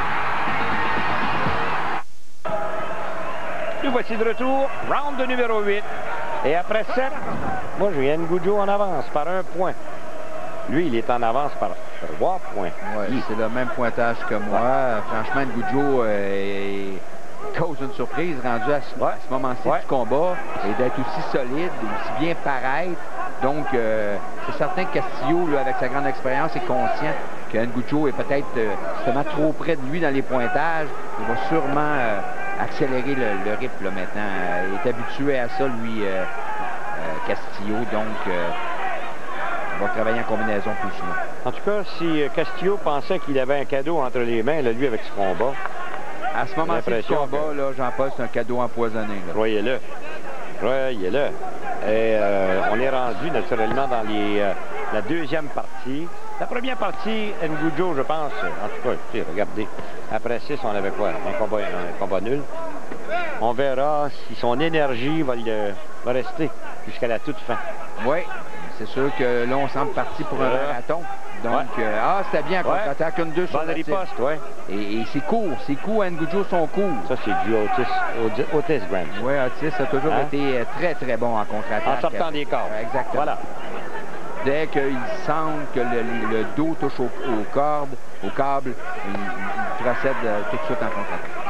Nous voici de retour, round de numéro huit. Et après sept, moi j'ai Ngujo en avance par un point. Lui, il est en avance par trois points. Oui, c'est le même pointage que moi. Ouais. Franchement, Ngujo euh, cause une surprise rendu à ce, ouais. ce moment-ci ouais. du combat et d'être aussi solide, aussi bien paraître. Donc, euh, c'est certain que Castillo, là, avec sa grande expérience, est conscient que Ngujo est peut-être euh, justement trop près de lui dans les pointages. Il va sûrement euh, accélérer le, le rythme là, maintenant. Euh, il est habitué à ça, lui, euh, euh, Castillo, donc euh, il va travailler en combinaison plus souvent. En tout cas, si Castillo pensait qu'il avait un cadeau entre les mains, là, lui, avec ce combat... À ce moment-ci du combat, que... là, Jean-Paul, c'est un cadeau empoisonné. Croyez-le. Croyez-le. Et euh, on est rendu naturellement dans les, euh, la deuxième partie. La première partie, Ngujo, je pense, en tout cas, écoutez, regardez, après six, on avait quoi? Un combat, un combat nul. On verra si son énergie va, le, va rester jusqu'à la toute fin. Oui, c'est sûr que là, on semble parti pour un euh, marathon. Donc, ouais. euh, ah, c'était bien, contre-attaque, une deux sur la riposte, oui. Et, et c'est court, c'est court, Ngujo sont courts. Ça, c'est du Otis, Otis, Otis Grant. Oui, Otis a toujours hein? été très, très bon en contre-attaque. En sortant des corps. Exactement. Voilà. Dès qu'il semble que le, le dos touche au, aux cordes, au câble, il, il procède tout de suite en contre-attaque.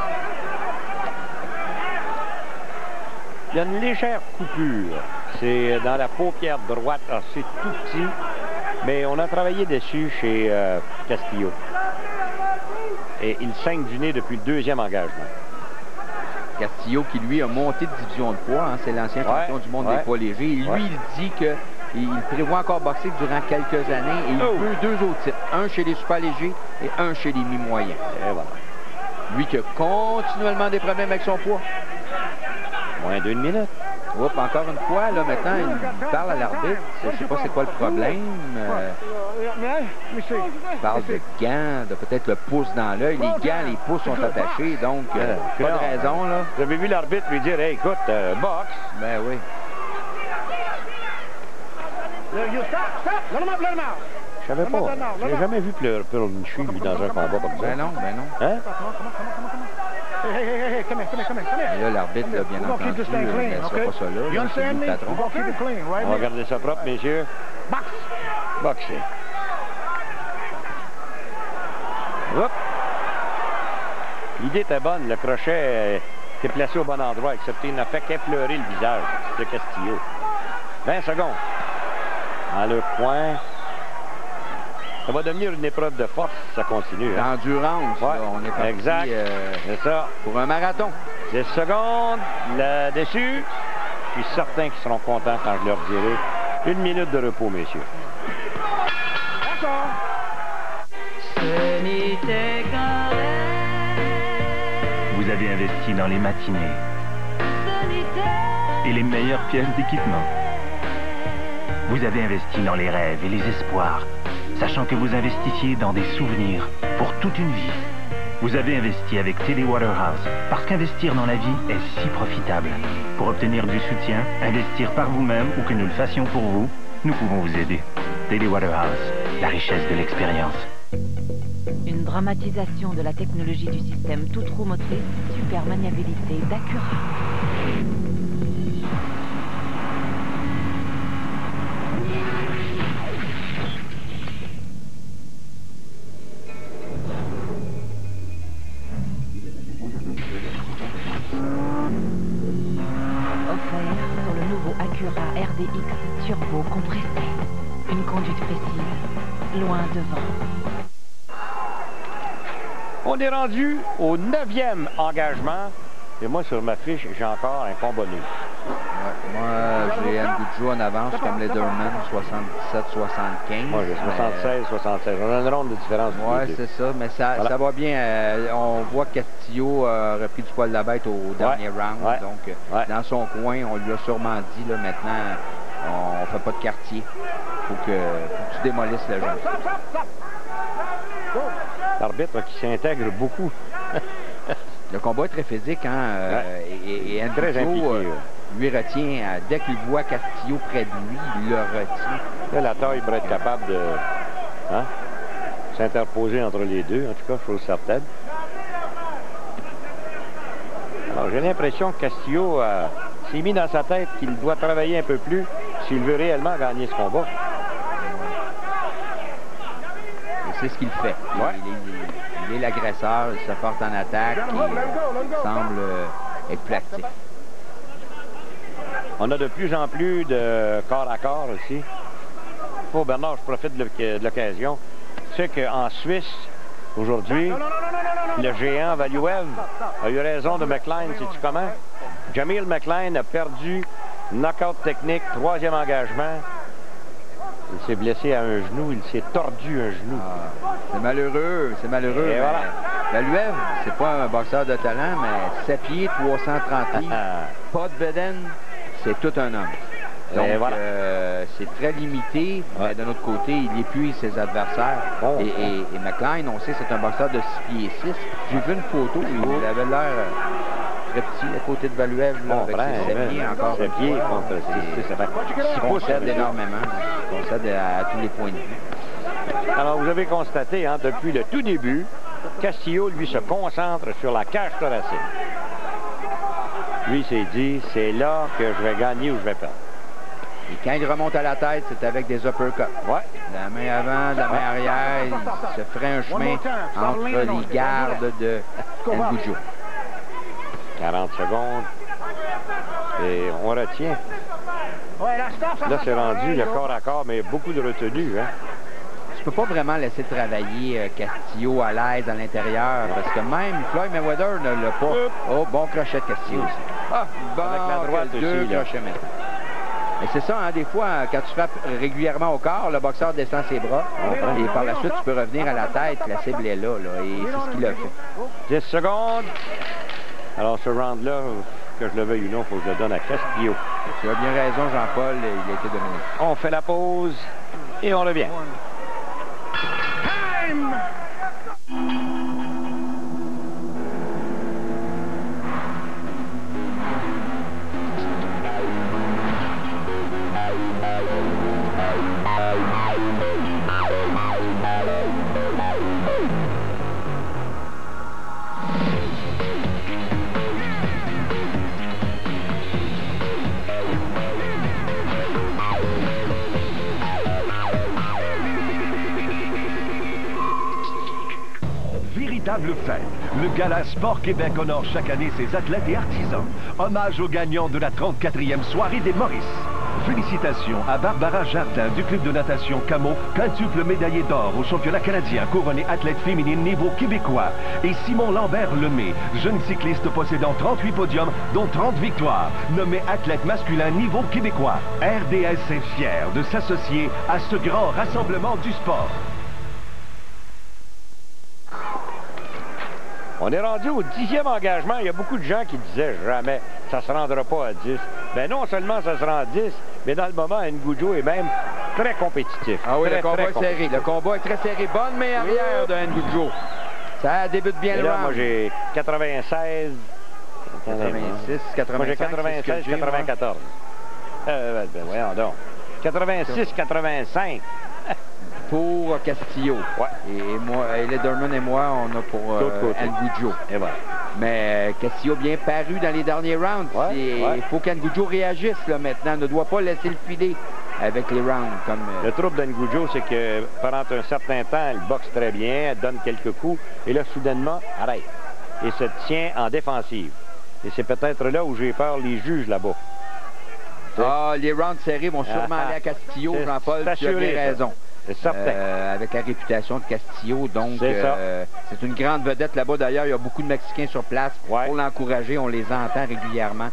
Il y a une légère coupure. C'est dans la paupière droite. Alors, c'est tout petit. Mais on a travaillé dessus chez euh, Castillo. Et il saigne du nez depuis le deuxième engagement. Castillo qui, lui, a monté de division de poids. Hein, c'est l'ancien ouais, champion du monde ouais, des poids légers. Lui, ouais. il dit qu'il prévoit encore boxer durant quelques années. Et il oh. veut deux autres titres. Un chez les super légers et un chez les mi-moyens. Et voilà. Lui qui a continuellement des problèmes avec son poids. Moins d'une minute. Oups, encore une fois, là, maintenant, il parle à l'arbitre. Je ne sais pas c'est quoi le problème. Euh, il parle de gants, de peut-être le pouce dans l'œil. Les gants, les pouces sont attachés, donc euh, pas de raison, là. Vous avez vu l'arbitre lui dire, hey, écoute, euh, boxe. Ben oui. Je savais pas. Je n'ai jamais vu Pearl Michu, lui, dans un combat comme ça. Ben non, ben non. Hein? Et là, l'arbitre, bien entendu, ne laissera pas ça là. C'est le patron. On va garder ça propre, messieurs. Boxer. L'idée était bonne. Le crochet était placé au bon endroit, excepté il n'a fait qu'effleurer le visage de Castillo. vingt secondes. Dans le coin. Ça va devenir une épreuve de force si ça continue. Hein? D'endurance. Ouais. On est parti exact. Euh, c'est ça. Pour un marathon. dix secondes là-dessus. Je suis certain qu'ils seront contents quand je leur dirai une minute de repos, messieurs. D'accord. Ce n'était qu'un rêve. Vous avez investi dans les matinées. Ce n'était et les meilleures pièces d'équipement. Vous avez investi dans les rêves et les espoirs, sachant que vous investissiez dans des souvenirs pour toute une vie. Vous avez investi avec Teddy Waterhouse, parce qu'investir dans la vie est si profitable. Pour obtenir du soutien, investir par vous-même ou que nous le fassions pour vous, nous pouvons vous aider. Teddy Waterhouse, la richesse de l'expérience. Une dramatisation de la technologie du système toute roue motrice, super maniabilité d'Acura. R D X turbo compressé. Une conduite précise, loin devant. On est rendu au neuvième engagement. Et moi, sur ma fiche, j'ai encore un combat nul. Ouais, moi, j'ai Ngujo en avance comme Lederman, soixante-dix-sept soixante-quinze. Moi, j'ai soixante-seize soixante-seize. On a une ronde de différence. Oui, c'est ça. Mais ça, voilà. ça va bien. Euh, on voit que Castillo a repris du poil de la bête au dernier ouais. round. Ouais. Donc, ouais. dans son coin, on lui a sûrement dit, là, maintenant, on ne fait pas de quartier. Il faut que, faut que tu démolisses le jeune. L'arbitre qui s'intègre beaucoup. Le combat est très physique, hein? Euh, ouais. Et, et Ngujo, très impliqué. Euh, lui retient, euh, dès qu'il voit Castillo près de lui, il le retient. Là, la taille pourrait être capable de hein, s'interposer entre les deux, en tout cas, chose certaine. Alors, j'ai l'impression que Castillo euh, s'est mis dans sa tête qu'il doit travailler un peu plus s'il veut réellement gagner ce combat. Et c'est ce qu'il fait. Ouais. Il, il, il, il est l'agresseur, il se porte en attaque et il semble euh, être placé. On a de plus en plus de corps à corps aussi. Oh, Bernard, je profite de l'occasion. sais qu'en Suisse, aujourd'hui, le géant Valuev a eu raison de McLean, sais-tu comment? Jamil McLean a perdu knockout technique, troisième engagement. Il s'est blessé à un genou, il s'est tordu un genou. Ah, c'est malheureux, c'est malheureux. Et voilà. Valuev, c'est pas un boxeur de talent, mais sept pieds, trois cent trente livres, pas de bedaine, c'est tout un homme. Donc, voilà. euh, c'est très limité, ouais. Mais d'un autre côté, il épuise ses adversaires. Oh, et, et, et McLean, on sait, c'est un boxeur de six pieds six. J'ai vu une photo, il avait l'air très petit à côté de Valuev, là, bon, avec ses sept pieds encore. sept pieds contre six, ça fait il concède énormément. Il concède à, à tous les points de vue. Alors, vous avez constaté, hein, depuis le tout début, Castillo, lui, se concentre sur la cage thoracique. Lui, s'est dit, c'est là que je vais gagner ou je vais perdre. Et quand il remonte à la tête, c'est avec des uppercuts. Ouais. La main avant, la main arrière, il se ferait un chemin entre les gardes de Ngujo. quarante secondes. Et on retient. Là, c'est rendu le corps à corps, mais beaucoup de retenue. Hein? Tu peux pas vraiment laisser travailler euh, Castillo à l'aise à l'intérieur, parce que même Floyd Mayweather ne l'a pas. Oh, bon crochet de Castillo aussi. Ah, bon, avec la droite deux aussi, crochets maintenant. Et c'est ça, hein, des fois, quand tu frappes régulièrement au corps, le boxeur descend ses bras. Et par la suite, tu peux revenir à la tête. La cible est là, là et c'est ce qu'il a fait. dix secondes. Alors, ce round-là, que je le veuille ou non, il faut que je le donne à Castillo. Tu as bien raison, Jean-Paul, il a été dominé. On fait la pause et on revient. Time! Véritable fête. Le Gala Sport Québec honore chaque année ses athlètes et artisans. Hommage aux gagnants de la trente-quatrième soirée des Maurice. Félicitations à Barbara Jardin du club de natation Camo, quintuple médaillé d'or au championnat canadien, couronné athlète féminine niveau québécois. Et Simon Lambert-Lemay, jeune cycliste possédant trente-huit podiums, dont trente victoires, nommé athlète masculin niveau québécois. R D S est fier de s'associer à ce grand rassemblement du sport. On est rendu au dixième engagement. Il y a beaucoup de gens qui disaient jamais ça se rendra pas à dix. Mais non seulement ça se rend à dix, mais dans le moment, Ngujo est même très compétitif. Ah oui, très, le combat est serré. Le combat est très serré. Bonne main arrière oui. de Ngujo. Ça débute bien et le là, round. moi, j'ai quatre-vingt-seize. quatre-vingt-six, quatre-vingt-cinq. Moi, j'ai quatre-vingt-seize, quatre-vingt-quatorze. Euh, ben, voyons donc. quatre-vingt-six, quatre-vingt-cinq. Pour Castillo. Ouais. Et, et moi, et Lederman et moi, on a pour euh, Ngujo. Et voilà. Mais Castillo bien paru dans les derniers rounds. Ouais, il ouais. faut qu'Ngujo réagisse là, maintenant. Ne doit pas laisser le filer avec les rounds. Comme, euh... Le trouble d'Ngujo, c'est que pendant un certain temps, elle boxe très bien, elle donne quelques coups, et là, soudainement, arrête. Et se tient en défensive. Et c'est peut-être là où j'ai peur les juges là-bas. Ah, les rounds serrés vont sûrement ah, aller à Castillo, Jean-Paul, tu as bien raison. C'est certain. Euh, avec la réputation de Castillo, donc c'est euh, une grande vedette là-bas. D'ailleurs, il y a beaucoup de Mexicains sur place ouais. pour l'encourager. On les entend régulièrement.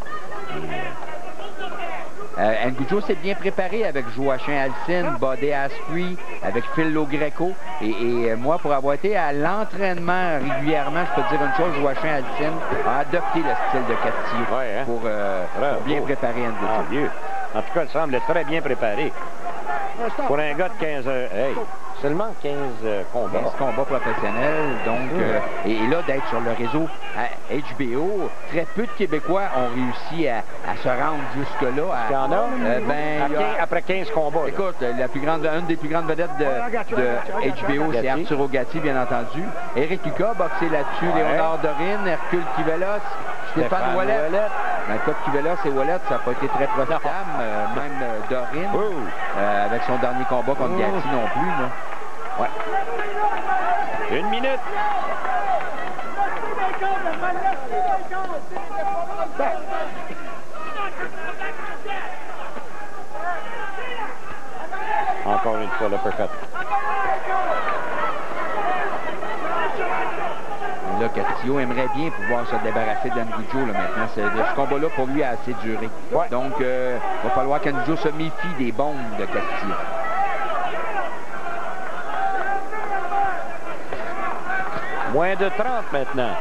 Euh, Ngujo s'est bien préparé avec Joachim Alcine, Buddy Asprey, avec Phil Logreco. Et, et moi, pour avoir été à l'entraînement régulièrement, je peux te dire une chose, Joachim Alcine a adopté le style de Castillo ouais, hein? pour, euh, pour bien beau. préparer Ngujo. Ah, en tout cas, il semble très bien préparé. Pour un gars de quinze heures, hey, seulement quinze euh, combats. quinze combats professionnels, donc, mmh. euh, et, et là, d'être sur le réseau à H B O, très peu de Québécois ont réussi à, à se rendre jusque-là. Il y en a? Euh, ben, quinze, a... Après quinze combats. Écoute, la plus grande, une des plus grandes vedettes de, de H B O, c'est Arturo Gatti, bien entendu. Éric Lucas a boxé là-dessus, ouais. Léonard Dorine, Hercule Kivelos, Stéphane Ouellet. Dans le cas de Kivelos et Ouellet, ça n'a pas été très profitable, euh, même euh, Dorine, oh. euh, avec son dernier combat contre oh. Gatti non plus. Là. Ouais. Une minute. Encore une fois, l'uppercut. Castillo aimerait bien pouvoir se débarrasser d'Ngujo maintenant. Ce, ce combat-là, pour lui, a assez duré. Ouais. Donc, il euh, va falloir qu'Ngujo se méfie des bombes de Castillo. Moins de trente maintenant.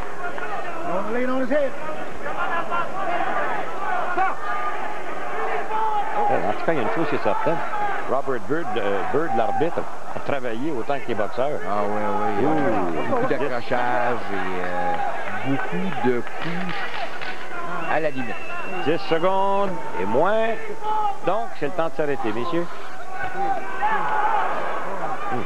En tout cas, il y a une chose qui est certaine. Robert Bird, euh, Bird l'arbitre, a travaillé autant que les boxeurs. Ah oui, oui. Ouh, beaucoup d'accrochage et euh, beaucoup de coups à la limite. dix secondes et moins. Donc, c'est le temps de s'arrêter, messieurs. Hum.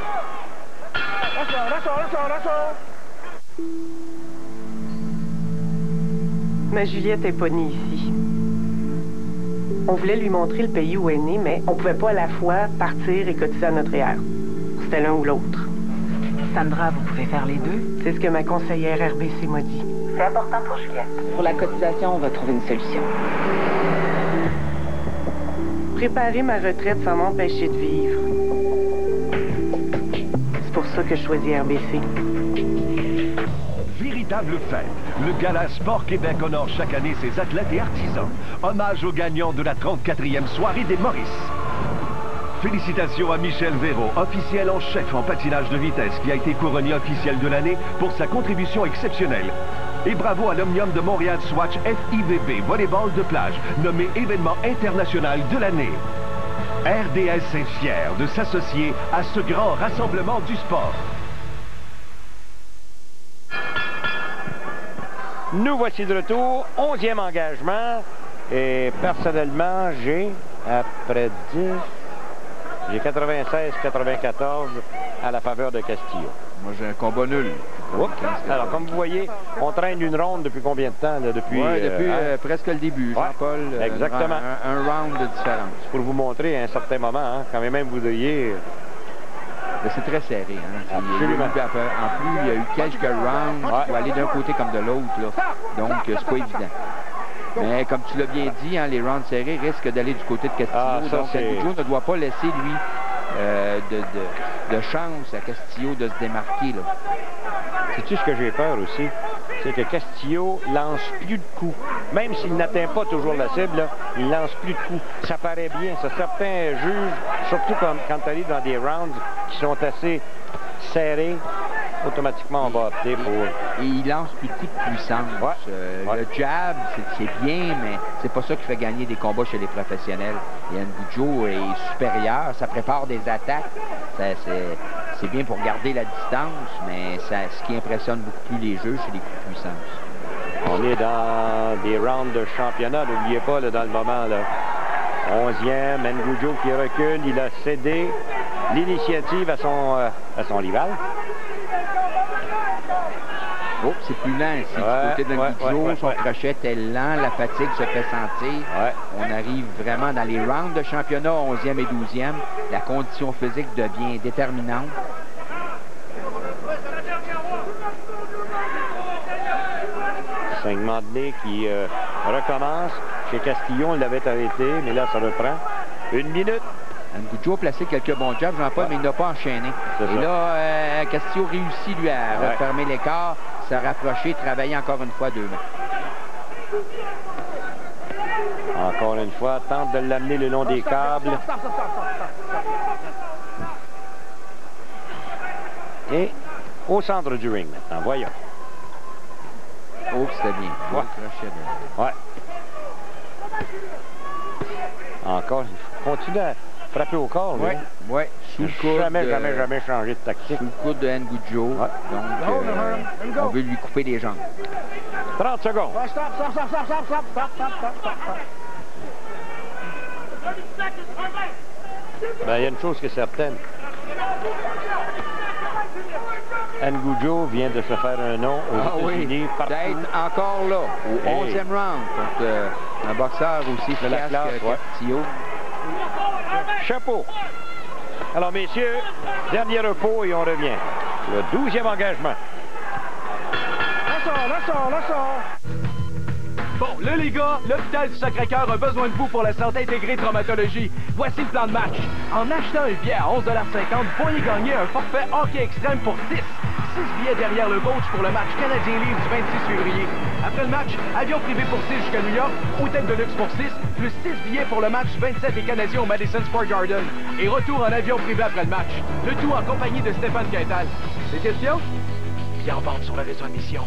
Ma Juliette n'est pas née ici. On voulait lui montrer le pays où elle est née, mais on pouvait pas à la fois partir et cotiser à notre R E E R. C'était l'un ou l'autre. Sandra, vous pouvez faire les deux? C'est ce que ma conseillère R B C m'a dit. C'est important pour Juliette. Pour la cotisation, on va trouver une solution. Préparer ma retraite sans m'empêcher de vivre. C'est pour ça que je choisis R B C. Véritable fête. Le Gala Sport Québec honore chaque année ses athlètes et artisans. Hommage aux gagnants de la trente-quatrième soirée des Maurice. Félicitations à Michel Véraud, officiel en chef en patinage de vitesse, qui a été couronné officiel de l'année pour sa contribution exceptionnelle. Et bravo à l'Omnium de Montréal Swatch F I V B Volleyball de plage, nommé événement international de l'année. R D S est fier de s'associer à ce grand rassemblement du sport. Nous voici de retour, onzième engagement. Et personnellement, j'ai, après dix, j'ai quatre-vingt-seize quatre-vingt-quatorze à la faveur de Castillo. Moi, j'ai un combat nul. Oups. Alors, comme vous voyez, on traîne une ronde depuis combien de temps? Là? Depuis, ouais, depuis euh, euh, presque le début, Jean-Paul. Ouais, exactement. Un, un round de différence. Pour vous montrer à un certain moment, hein, quand même vous voyez... C'est très serré. Hein. Absolument. En plus, il y a eu quelques rounds ouais. pour aller d'un côté comme de l'autre. Donc, c'est pas évident. Mais comme tu l'as bien dit, hein, les rounds serrés risquent d'aller du côté de Castillo. Ah, ça, donc, Ngujo ne doit pas laisser, lui, euh, de, de, de chance à Castillo de se démarquer. Sais-tu ce que j'ai peur aussi? C'est que Castillo lance plus de coups. Même s'il n'atteint pas toujours la cible, là, il lance plus de coups. Ça paraît bien. Ça, certains jugent, surtout quand, quand tu arrives dans des rounds qui sont assez serrés, automatiquement on va opter pour... Et il lance plus de coups de puissance. Ouais. Euh, ouais. Le jab, c'est bien, mais c'est pas ça qui fait gagner des combats chez les professionnels. Et Ngujo est supérieur, ça prépare des attaques. C'est bien pour garder la distance, mais ça, ce qui impressionne beaucoup plus les jeux, c'est les coups de puissance. On est dans des rounds de championnat, n'oubliez pas, là, dans le moment, là. onzième, Ngujo qui recule, il a cédé l'initiative à son, euh, à son rival. Oh, c'est plus lent ici. Ouais, du côté de Ngujo, ouais, ouais, ouais, son ouais. crochet était lent, la fatigue se fait sentir. Ouais. On arrive vraiment dans les rounds de championnat, onzième et douzième. La condition physique devient déterminante. Saignement de nez qui euh, recommence. Chez Castillo, on l'avait arrêté, mais là, ça reprend. Une minute. Ngujo a placé quelques bons jobs, Jean-Paul, mais il n'a pas enchaîné. Et ça. là, euh, Castillo réussit, lui, à ouais. refermer l'écart, se rapprocher, travailler encore une fois deux mains. Encore une fois, tente de l'amener le long des câbles. Et au centre du ring maintenant, voyons. Oh, c'était bien. Ouais. ouais. Encore, continue à frapper au corps. Oui, oui. Sous le coude. Jamais, jamais, jamais changé de tactique. Sous le coude de Ngujo. Ouais. Donc, euh, on veut lui couper les jambes. trente secondes. Stop, stop, stop, stop, stop, stop, stop, stop, stop, stop. Ben, il y a une chose qui est certaine. Ngujo vient de se faire un nom aux ah, États-Unis, oui. D'être encore là, au hey. onzième round, contre euh, un boxeur aussi de la classe que Castillo. Chapeau. Alors, messieurs, dernier repos et on revient. Le douzième engagement. Là sort, là sort, là sort. Bon, là, les gars, l'hôpital du Sacré-Cœur a besoin de vous pour la santé intégrée traumatologie. Voici le plan de match. En achetant un billet à onze dollars cinquante, vous pourriez gagner un forfait hockey extrême pour six. six billets derrière le coach pour le match Canadien Livre du vingt-six février. Après le match, avion privé pour six jusqu'à New York, hôtel de luxe pour six, plus six billets pour le match vingt-sept des Canadiens au Madison Square Garden. Et retour en avion privé après le match. Le tout en compagnie de Stéphane Quintal. Des questions? Bien en vente sur le réseau Admission.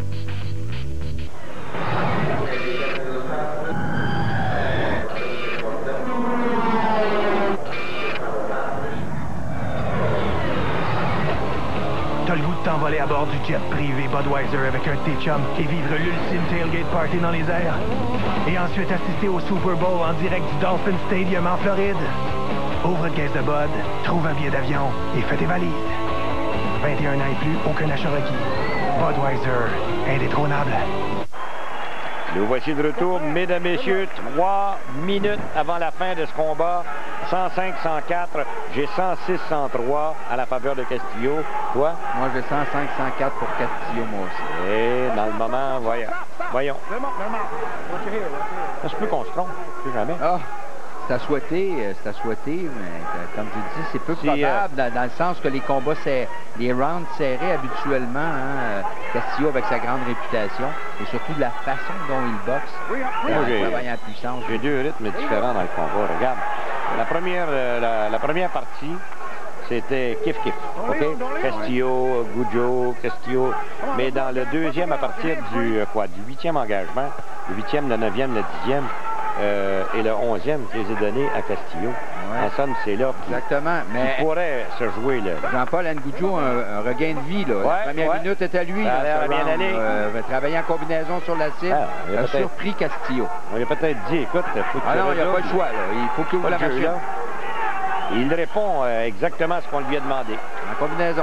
T'as le goût de t'envoler à bord du jet privé Budweiser avec un de tes chums et vivre l'ultime tailgate party dans les airs. Et ensuite assister au Super Bowl en direct du Dolphin Stadium en Floride. Ouvre une caisse de Bud, trouve un billet d'avion et fais tes valises. vingt et un ans et plus, aucun achat requis. Budweiser, indétrônable. Nous voici de retour, mesdames, messieurs, trois minutes avant la fin de ce combat. cent cinq cent quatre, j'ai cent six cent trois à la faveur de Castillo. Toi? Moi, j'ai cent cinq cent quatre pour Castillo, moi aussi. Et dans le moment, voyons. Voyons. Ça se peut qu'on se trompe, je sais jamais. Ah, c'est à souhaiter, c'est à souhaiter, mais comme je dis, c'est peu Si, probable euh... dans, dans le sens que les combats, c'est les rounds serrés habituellement, hein, Castillo avec sa grande réputation, et surtout de la façon dont il boxe. Moi, j'ai deux rythmes différents dans le combat. Regarde, la première, euh, la, la première partie, c'était kiff-kiff, OK? Castillo, Goujo, Castillo. Mais dans le deuxième, à partir du, euh, quoi, du huitième engagement, le huitième, le neuvième, le dixième euh, et le onzième, je les ai donnés à Castillo. Ouais. En somme, c'est là qu'il Exactement, mais pourrait se jouer. Jean-Paul Ngoujo a un, un regain de vie. Là. Ouais, la première ouais. minute est à lui. Ça a l'air bien aller. Euh, va travailler en combinaison sur la cible. Ah, a surpris Castillo. On lui a peut-être dit, écoute, faut que ah non, il n'y a pas le choix. Là. Il faut qu'il ouvre la machine. Là. Il répond euh, exactement à ce qu'on lui a demandé. En combinaison.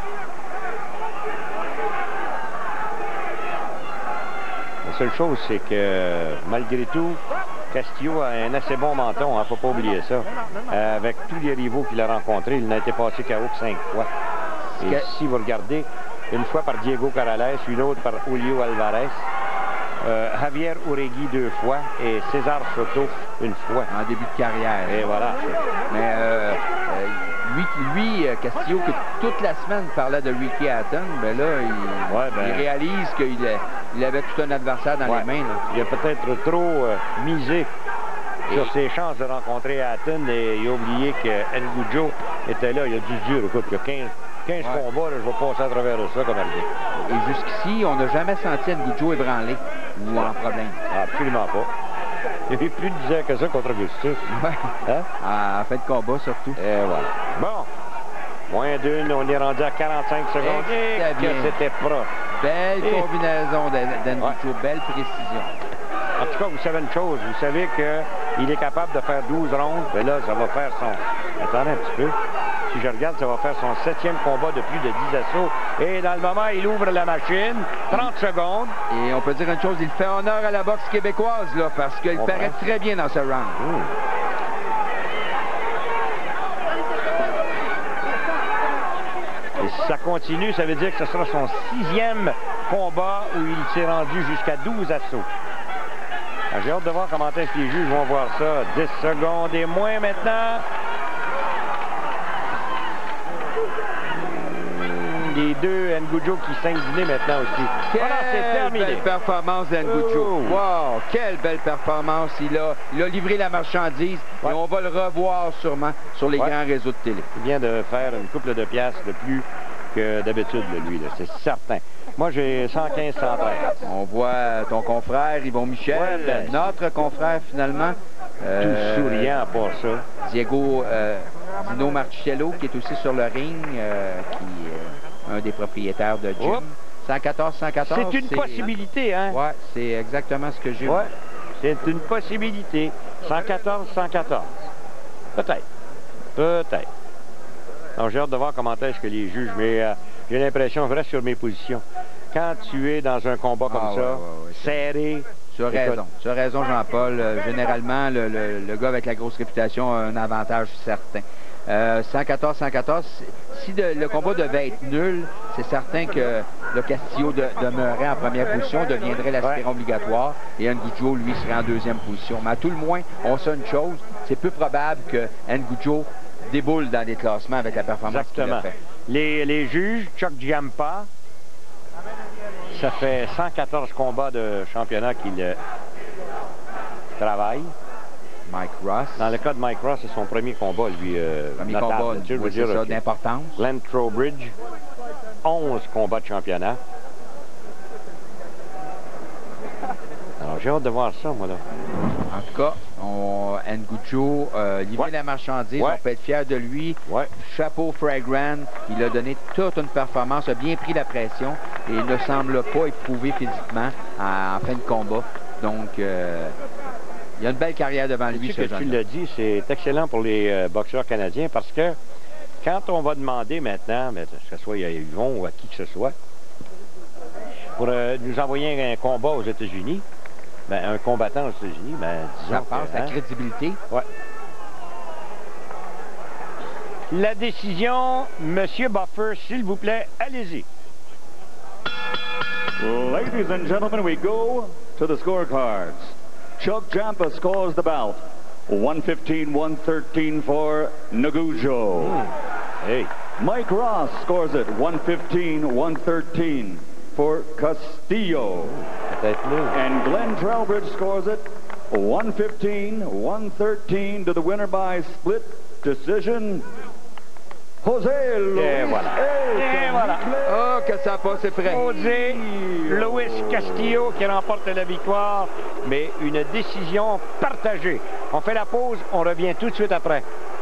La seule chose, c'est que malgré tout, Castillo a un assez bon menton, il hein, ne faut pas oublier ça. Euh, avec tous les rivaux qu'il a rencontrés, il n'a été passé K O que cinq fois. Et que... si vous regardez, une fois par Diego Corrales, une autre par Julio Alvarez, euh, Javier Uregui deux fois et César Soto une fois. En début de carrière. Et voilà. Mais euh, euh, lui, lui, Castillo, que toute la semaine parlait de Ricky Hatton, ben là, il, ouais, ben... il réalise qu'il il avait tout un adversaire dans ouais. les mains. Là. Il a peut-être trop euh, misé et... sur ses chances de rencontrer Hatton et il a oublié que Ngoujo était là. Il a dû dire, écoute, il y a quinze, quinze ouais. combats, là, je vais passer à travers ça comme elle dit. Et jusqu'ici, on n'a jamais senti Ngoujo ébranlé ou en problème. Absolument pas. Il y avait plus de dix heures que ça contre Augustus. Ouais. Hein? En fin de combat, surtout. Et voilà. Bon. Moins d'une, on est rendu à quarante-cinq secondes. Et que c'était proche. Belle Et... combinaison d'Ngoujo, ouais. Belle précision. En tout cas, vous savez une chose, vous savez qu'il est capable de faire douze rondes, mais là, ça va faire son... Attendez un petit peu. Si je regarde, ça va faire son septième combat de plus de dix assauts. Et dans le moment, il ouvre la machine. trente secondes. Et on peut dire une chose, il fait honneur à la boxe québécoise, là, parce qu'il paraît prend. très bien dans ce round. Mmh. Et si ça continue, ça veut dire que ce sera son sixième combat où il s'est rendu jusqu'à douze assauts. J'ai hâte de voir comment est-ce que les juges vont voir ça. dix secondes et moins maintenant. Les deux, Ngoujo qui saigne du nez maintenant aussi. Quelle voilà, c'est terminé. Belle performance d'Ngoujo. Oh. Wow, quelle belle performance. Il a, il a livré la marchandise ouais. et on va le revoir sûrement sur les ouais. grands réseaux de télé. Il vient de faire une couple de piastres de plus que d'habitude, lui, c'est certain. Moi, j'ai cent quinze cent treize. On voit ton confrère, Yvon Michel, ouais, ben, notre confrère, finalement. Euh, tout souriant à part ça. Diego euh, Dino Marchello, qui est aussi sur le ring, euh, qui est un des propriétaires de gym. cent quatorze cent quatorze. C'est une possibilité, hein? Oui, c'est exactement ce que j'ai. Oui, c'est une possibilité. cent quatorze cent quatorze. Peut-être. Peut-être. Donc, j'ai hâte de voir comment est-ce que les juges, mais euh, j'ai l'impression, je reste sur mes positions. Quand tu es dans un combat comme ah, ça, ouais, ouais, ouais, serré... Tu as raison. Tu as raison, Jean-Paul. Euh, généralement, le, le, le gars avec la grosse réputation a un avantage certain. Euh, cent quatorze cent quatorze, si de, le combat devait être nul, c'est certain que le Castillo de, demeurait en première position, deviendrait l'aspirant ouais. obligatoire, et Ngoujo, lui, serait en deuxième position. Mais à tout le moins, on sait une chose, c'est peu probable que Ngoujo déboule dans les classements avec la performance qu'il a fait. Les, les juges, Chuck Giampa, ça fait cent quatorze combats de championnat qu'il euh, travaille. Mike Ross. Dans le cas de Mike Ross, c'est son premier combat, lui. Euh, premier notable, combat, je veux oui, dire, c'est ça, okay. d'importance. Glenn Trowbridge, onze combats de championnat. Alors, j'ai hâte de voir ça, moi, là. En tout cas, on, Ngujo, euh, livrer ouais. la marchandise, ouais. on peut être fier de lui. Ouais. Chapeau Fragrant, il a donné toute une performance, a bien pris la pression et il ne semble pas éprouvé physiquement en, en fin de combat. Donc, euh, il y a une belle carrière devant lui, ce que tu l'as dit, c'est excellent pour les euh, boxeurs canadiens parce que quand on va demander maintenant, mais, que ce soit à Yvon ou à qui que ce soit, pour euh, nous envoyer un combat aux États-Unis, ben, un combattant aux États-Unis, ben, disons ça passe que, la hein? crédibilité. Ouais. La décision, Monsieur Buffer, s'il vous plaît, allez-y. Ladies and gentlemen, we go to the scorecards. Chuck Giampa scores the bout. one fifteen one thirteen for Ngujo. Mm. Hey. Mike Ross scores it one fifteen one thirteen for Castillo. And Glenn Trowbridge scores it one fifteen one thirteen to the winner by split decision. José Luis. Et voilà. Et voilà. Oh, que ça passe, c'est prêt. José Luis Castillo qui remporte la victoire, mais une décision partagée. On fait la pause, on revient tout de suite après.